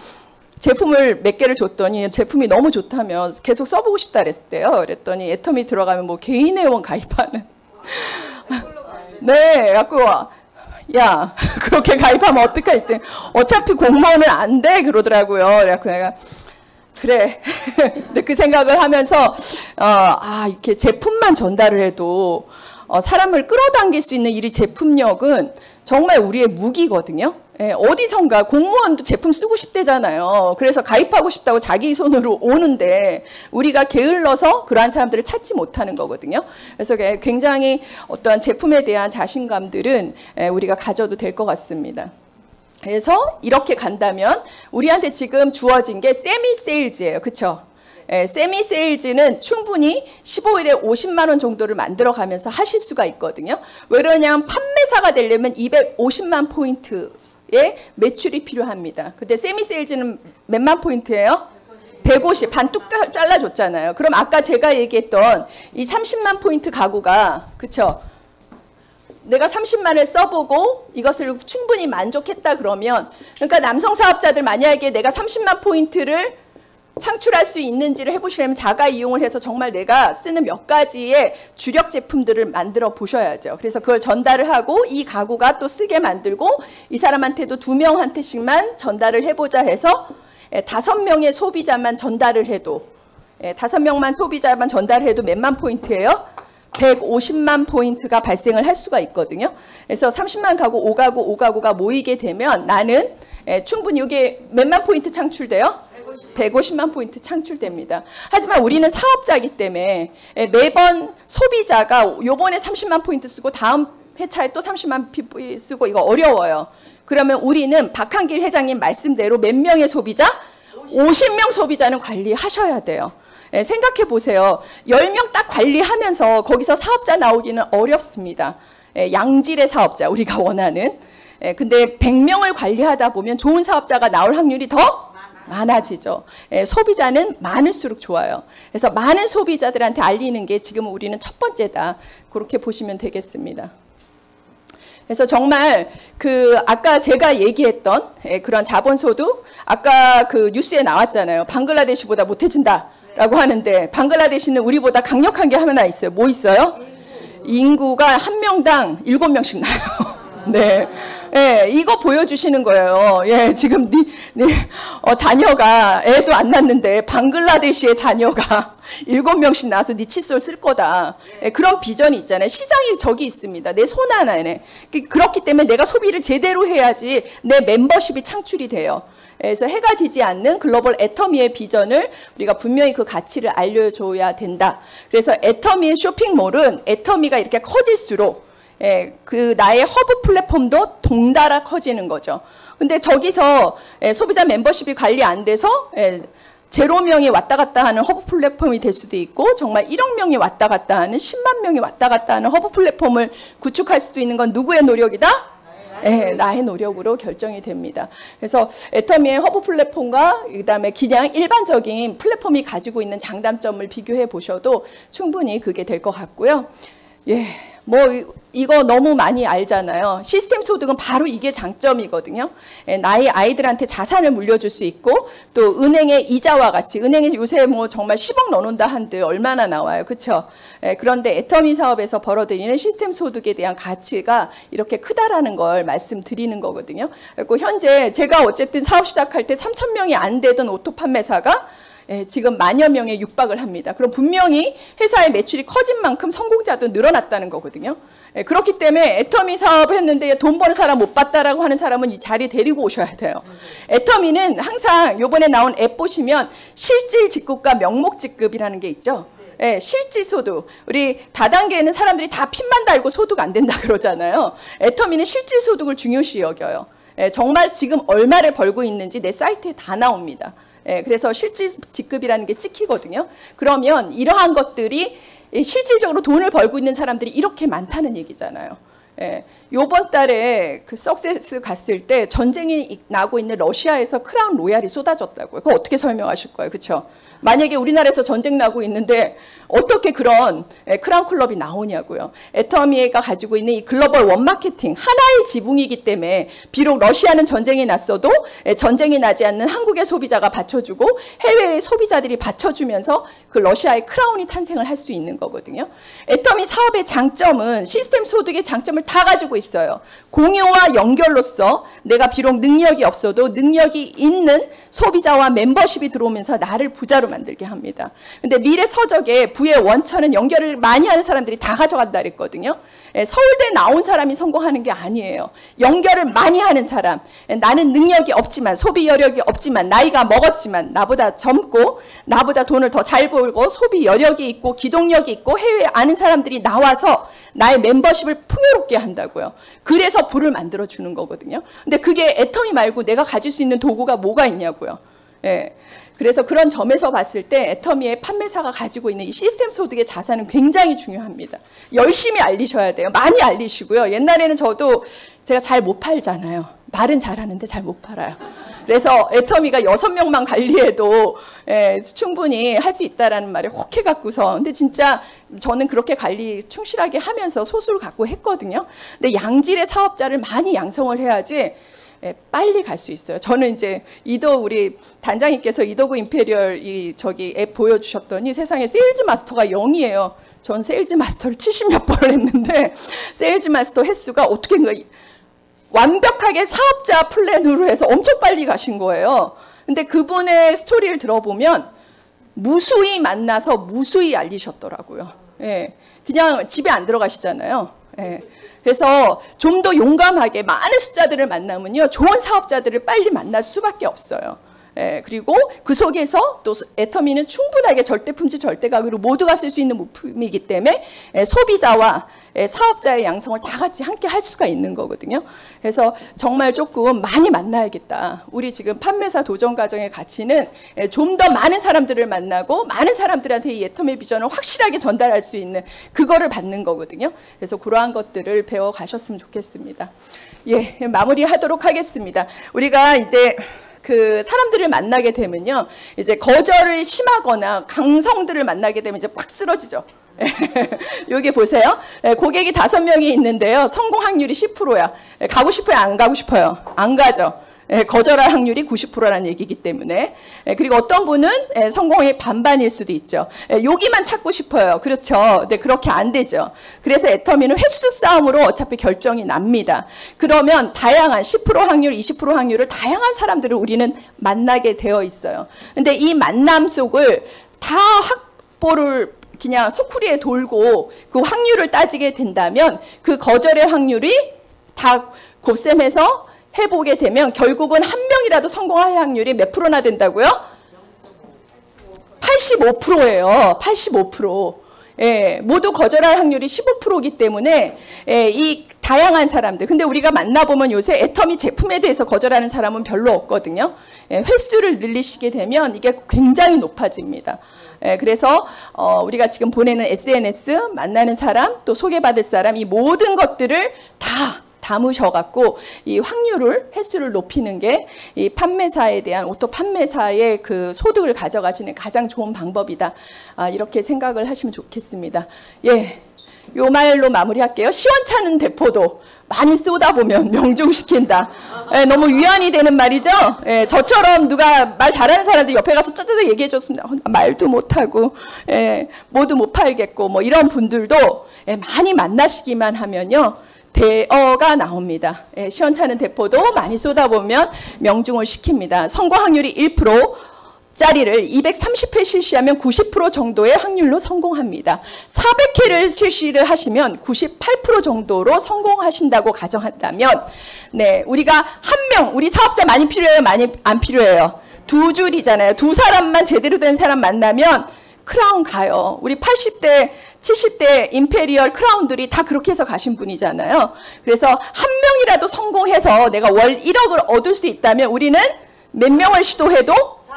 제품을 몇 개를 줬더니 제품이 너무 좋다며 계속 써보고 싶다 그랬대요. 그랬더니 애터미 들어가면 뭐 개인 회원 가입하는 네, 갖고 야 그렇게 가입하면 어떡하 했더니 어차피 공무원은 안 돼 그러더라고요. 그래갖고 내가 그래. 근데 그 생각을 하면서 어, 아 이렇게 제품만 전달을 해도 어, 사람을 끌어당길 수 있는 이 제품력은 정말 우리의 무기거든요. 예, 어디선가 공무원도 제품 쓰고 싶대잖아요. 그래서 가입하고 싶다고 자기 손으로 오는데 우리가 게을러서 그러한 사람들을 찾지 못하는 거거든요. 그래서 굉장히 어떠한 제품에 대한 자신감들은 우리가 가져도 될 것 같습니다. 그래서 이렇게 간다면 우리한테 지금 주어진 게 세미 세일즈예요. 그렇죠? 예, 세미 세일즈는 충분히 십오 일에 오십만 원 정도를 만들어가면서 하실 수가 있거든요. 왜 그러냐면 판매사가 되려면 이백오십만 포인트의 매출이 필요합니다. 근데 세미 세일즈는 몇만 포인트예요? 백오십, 반 뚝 잘라줬잖아요. 그럼 아까 제가 얘기했던 이 삼십만 포인트 가구가, 그쵸? 내가 삼십만을 써보고 이것을 충분히 만족했다 그러면, 그러니까 남성 사업자들 만약에 내가 삼십만 포인트를 창출할 수 있는지를 해보시려면 자가 이용을 해서 정말 내가 쓰는 몇 가지의 주력 제품들을 만들어 보셔야죠. 그래서 그걸 전달을 하고 이 가구가 또 쓰게 만들고 이 사람한테도 두 명한테씩만 전달을 해보자 해서 다섯 명의 소비자만 전달을 해도, 다섯 명만 소비자만 전달해도 몇만 포인트예요? 백오십만 포인트가 발생을 할 수가 있거든요. 그래서 삼십만 가구, 오 가구, 오 가구가 모이게 되면 나는 충분히 이게 몇만 포인트 창출돼요? 백오십만 포인트 창출됩니다. 하지만 우리는 사업자이기 때문에 매번 소비자가 요번에 삼십만 포인트 쓰고 다음 회차에 또 삼십만 포인트 쓰고 이거 어려워요. 그러면 우리는 박한길 회장님 말씀대로 몇 명의 소비자? 오십 명 소비자는 관리하셔야 돼요. 예, 생각해 보세요. 열 명 딱 관리하면서 거기서 사업자 나오기는 어렵습니다. 예, 양질의 사업자 우리가 원하는. 예, 근데 백 명을 관리하다 보면 좋은 사업자가 나올 확률이 더 많아지죠. 예, 소비자는 많을수록 좋아요. 그래서 많은 소비자들한테 알리는 게 지금 우리는 첫 번째다. 그렇게 보시면 되겠습니다. 그래서 정말 그 아까 제가 얘기했던 예, 그런 자본소득, 아까 그 뉴스에 나왔잖아요. 방글라데시보다 못해진다 라고 하는데 방글라데시는 우리보다 강력한 게 하나 있어요. 뭐 있어요? 인구가 한 명당 일곱 명씩 나요. 네. 예, 이거 보여주시는 거예요. 예, 지금 니, 니, 어, 자녀가, 애도 안 낳는데, 방글라데시의 자녀가 일곱 명씩 나와서 니 칫솔 쓸 거다. 예, 그런 비전이 있잖아요. 시장이 저기 있습니다. 내 손 하나에. 그렇기 때문에 내가 소비를 제대로 해야지 내 멤버십이 창출이 돼요. 그래서 해가 지지 않는 글로벌 애터미의 비전을 우리가 분명히 그 가치를 알려줘야 된다. 그래서 애터미의 쇼핑몰은 애터미가 이렇게 커질수록 예, 그 나의 허브 플랫폼도 동달아 커지는 거죠. 근데 저기서 예, 소비자 멤버십이 관리 안 돼서 예, 제로 명이 왔다 갔다 하는 허브 플랫폼이 될 수도 있고 정말 일억 명이 왔다 갔다 하는 십만 명이 왔다 갔다 하는 허브 플랫폼을 구축할 수도 있는 건 누구의 노력이다? 네, 나의 노력으로 결정이 됩니다. 그래서 애터미의 허브 플랫폼과 그다음에 그냥 일반적인 플랫폼이 가지고 있는 장단점을 비교해 보셔도 충분히 그게 될 것 같고요. 예, 뭐 이거 너무 많이 알잖아요. 시스템 소득은 바로 이게 장점이거든요. 예, 나의 아이들한테 자산을 물려줄 수 있고 또 은행의 이자와 같이 은행에 요새 뭐 정말 십억 넣어놓는다 한들 얼마나 나와요. 그렇죠? 예, 그런데 애터미 사업에서 벌어들이는 시스템 소득에 대한 가치가 이렇게 크다라는 걸 말씀드리는 거거든요. 그리고 현재 제가 어쨌든 사업 시작할 때 삼천 명이 안 되던 오토 판매사가 예, 지금 만여 명에 육박을 합니다. 그럼 분명히 회사의 매출이 커진 만큼 성공자도 늘어났다는 거거든요. 예, 그렇기 때문에 애터미 사업 했는데 돈 버는 사람 못 봤다라고 하는 사람은 이 자리에 데리고 오셔야 돼요. 애터미는 항상 요번에 나온 앱 보시면 실질 직급과 명목 직급이라는 게 있죠. 예, 실질 소득. 우리 다단계에는 사람들이 다 핀만 달고 소득 안 된다 그러잖아요. 애터미는 실질 소득을 중요시 여겨요. 예, 정말 지금 얼마를 벌고 있는지 내 사이트에 다 나옵니다. 예, 그래서 실질 직급이라는 게 찍히거든요. 그러면 이러한 것들이 실질적으로 돈을 벌고 있는 사람들이 이렇게 많다는 얘기잖아요. 예, 요번 달에 그 석세스 갔을 때 전쟁이 나고 있는 러시아에서 크라운 로얄이 쏟아졌다고요. 그거 어떻게 설명하실 거예요? 그렇죠? 만약에 우리나라에서 전쟁 나고 있는데 어떻게 그런 크라운 클럽이 나오냐고요. 애터미가 가지고 있는 이 글로벌 원마케팅 하나의 지붕이기 때문에 비록 러시아는 전쟁이 났어도 전쟁이 나지 않는 한국의 소비자가 받쳐주고 해외의 소비자들이 받쳐주면서 그 러시아의 크라운이 탄생을 할 수 있는 거거든요. 애터미 사업의 장점은 시스템 소득의 장점을 다 가지고 있어요. 공유와 연결로서 내가 비록 능력이 없어도 능력이 있는 소비자와 멤버십이 들어오면서 나를 부자로 만들게 합니다. 근데 미래 서적에 부의 원천은 연결을 많이 하는 사람들이 다 가져간다 그랬거든요. 예, 서울대 나온 사람이 성공하는 게 아니에요. 연결을 많이 하는 사람, 예, 나는 능력이 없지만, 소비 여력이 없지만, 나이가 먹었지만, 나보다 젊고 나보다 돈을 더 잘 벌고 소비 여력이 있고 기동력이 있고 해외에 아는 사람들이 나와서 나의 멤버십을 풍요롭게 한다고요. 그래서 부를 만들어주는 거거든요. 근데 그게 애터미 말고 내가 가질 수 있는 도구가 뭐가 있냐고요. 예. 그래서 그런 점에서 봤을 때 애터미의 판매사가 가지고 있는 이 시스템 소득의 자산은 굉장히 중요합니다. 열심히 알리셔야 돼요. 많이 알리시고요. 옛날에는 저도 제가 잘 못 팔잖아요. 말은 잘하는데 잘 못 팔아요. 그래서 애터미가 여섯 명만 관리해도 예, 충분히 할 수 있다라는 말에 혹해갖고서 근데 진짜 저는 그렇게 관리 충실하게 하면서 소수를 갖고 했거든요. 근데 양질의 사업자를 많이 양성을 해야지 예, 빨리 갈 수 있어요. 저는 이제 이도 우리 단장님께서 이도구 임페리얼 이 저기 앱 보여주셨더니 세상에 세일즈 마스터가 영이에요. 전 세일즈 마스터를 칠십몇 번을 했는데 세일즈 마스터 횟수가 어떻게 완벽하게 사업자 플랜으로 해서 엄청 빨리 가신 거예요. 근데 그분의 스토리를 들어보면 무수히 만나서 무수히 알리셨더라고요. 예, 그냥 집에 안 들어가시잖아요. 예. 그래서 좀 더 용감하게 많은 숫자들을 만나면요, 좋은 사업자들을 빨리 만날 수밖에 없어요. 예, 그리고 그 속에서 또 애터미는 충분하게 절대품질 절대가격으로 모두가 쓸 수 있는 물품이기 때문에 예, 소비자와 예, 사업자의 양성을 다 같이 함께 할 수가 있는 거거든요. 그래서 정말 조금 많이 만나야겠다. 우리 지금 판매사 도전 과정의 가치는 예, 좀 더 많은 사람들을 만나고 많은 사람들한테 이 애터미 비전을 확실하게 전달할 수 있는 그거를 받는 거거든요. 그래서 그러한 것들을 배워 가셨으면 좋겠습니다. 예, 마무리하도록 하겠습니다. 우리가 이제 그 사람들을 만나게 되면요, 이제 거절을 심하거나 강성들을 만나게 되면 이제 팍 쓰러지죠. 여기 보세요. 고객이 다섯 명이 있는데요, 성공 확률이 십 퍼센트야. 가고 싶어요, 안 가고 싶어요? 안 가죠. 거절할 확률이 구십 퍼센트라는 얘기이기 때문에. 그리고 어떤 분은 성공의 반반일 수도 있죠. 여기만 찾고 싶어요. 그렇죠. 근데 그렇게 안 되죠. 그래서 애터미는 횟수 싸움으로 어차피 결정이 납니다. 그러면 다양한 십 퍼센트 확률, 이십 퍼센트 확률을 다양한 사람들을 우리는 만나게 되어 있어요. 근데 이 만남 속을 다 확보를 그냥 소쿠리에 돌고 그 확률을 따지게 된다면 그 거절의 확률이 다 곱셈해서 해보게 되면 결국은 한 명이라도 성공할 확률이 몇 프로나 된다고요? 팔십오 퍼센트예요. 팔십오 퍼센트. 예, 모두 거절할 확률이 십오 퍼센트이기 때문에 예, 이 다양한 사람들. 근데 우리가 만나보면 요새 애터미 제품에 대해서 거절하는 사람은 별로 없거든요. 예, 횟수를 늘리시게 되면 이게 굉장히 높아집니다. 예, 그래서 어, 우리가 지금 보내는 에스엔에스, 만나는 사람, 또 소개받을 사람, 이 모든 것들을 다 담으셔갖고 이 확률을, 횟수를 높이는 게 이 판매사에 대한, 오토 판매사의 그 소득을 가져가시는 가장 좋은 방법이다. 아, 이렇게 생각을 하시면 좋겠습니다. 예, 요 말로 마무리할게요. 시원찮은 대포도 많이 쏘다 보면 명중시킨다. 예, 너무 위안이 되는 말이죠. 예, 저처럼 누가 말 잘하는 사람들 옆에 가서 쩌쩌쩌 얘기해 줬습니다. 어, 말도 못하고 예, 모두 못 팔겠고 뭐 이런 분들도 예, 많이 만나시기만 하면요, 대어가 나옵니다. 예, 시원찮은 대포도 많이 쏟아보면 명중을 시킵니다. 성공 확률이 일 퍼센트짜리를 이백삼십 회 실시하면 구십 퍼센트 정도의 확률로 성공합니다. 사백 회를 실시를 하시면 구십팔 퍼센트 정도로 성공하신다고 가정한다면, 네, 우리가 한 명, 우리 사업자 많이 필요해요? 많이 안 필요해요? 두 줄이잖아요. 두 사람만 제대로 된 사람 만나면 크라운 가요. 우리 팔십 대 칠십 대 임페리얼 크라운들이 다 그렇게 해서 가신 분이잖아요. 그래서 한 명이라도 성공해서 내가 월 일억을 얻을 수 있다면 우리는 몇 명을 시도해도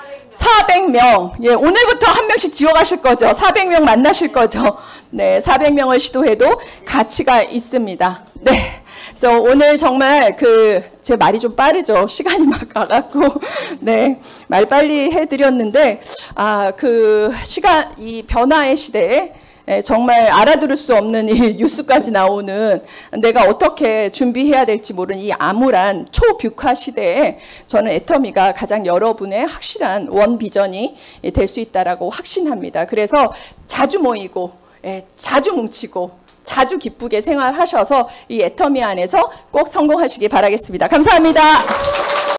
사백 명. 예, 오늘부터 한 명씩 지워가실 거죠. 사백 명 만나실 거죠. 네, 사백 명을 시도해도 가치가 있습니다. 네. 그래서 오늘 정말 그, 제 말이 좀 빠르죠. 시간이 막 가갖고. 네. 말 빨리 해드렸는데, 아, 그, 시간, 이 변화의 시대에 정말 알아들을 수 없는 이 뉴스까지 나오는, 내가 어떻게 준비해야 될지 모르는 이 암울한 초뷰카 시대에 저는 애터미가 가장 여러분의 확실한 원 비전이 될 수 있다라고 확신합니다. 그래서 자주 모이고 자주 뭉치고 자주 기쁘게 생활하셔서 이 애터미 안에서 꼭 성공하시기 바라겠습니다. 감사합니다.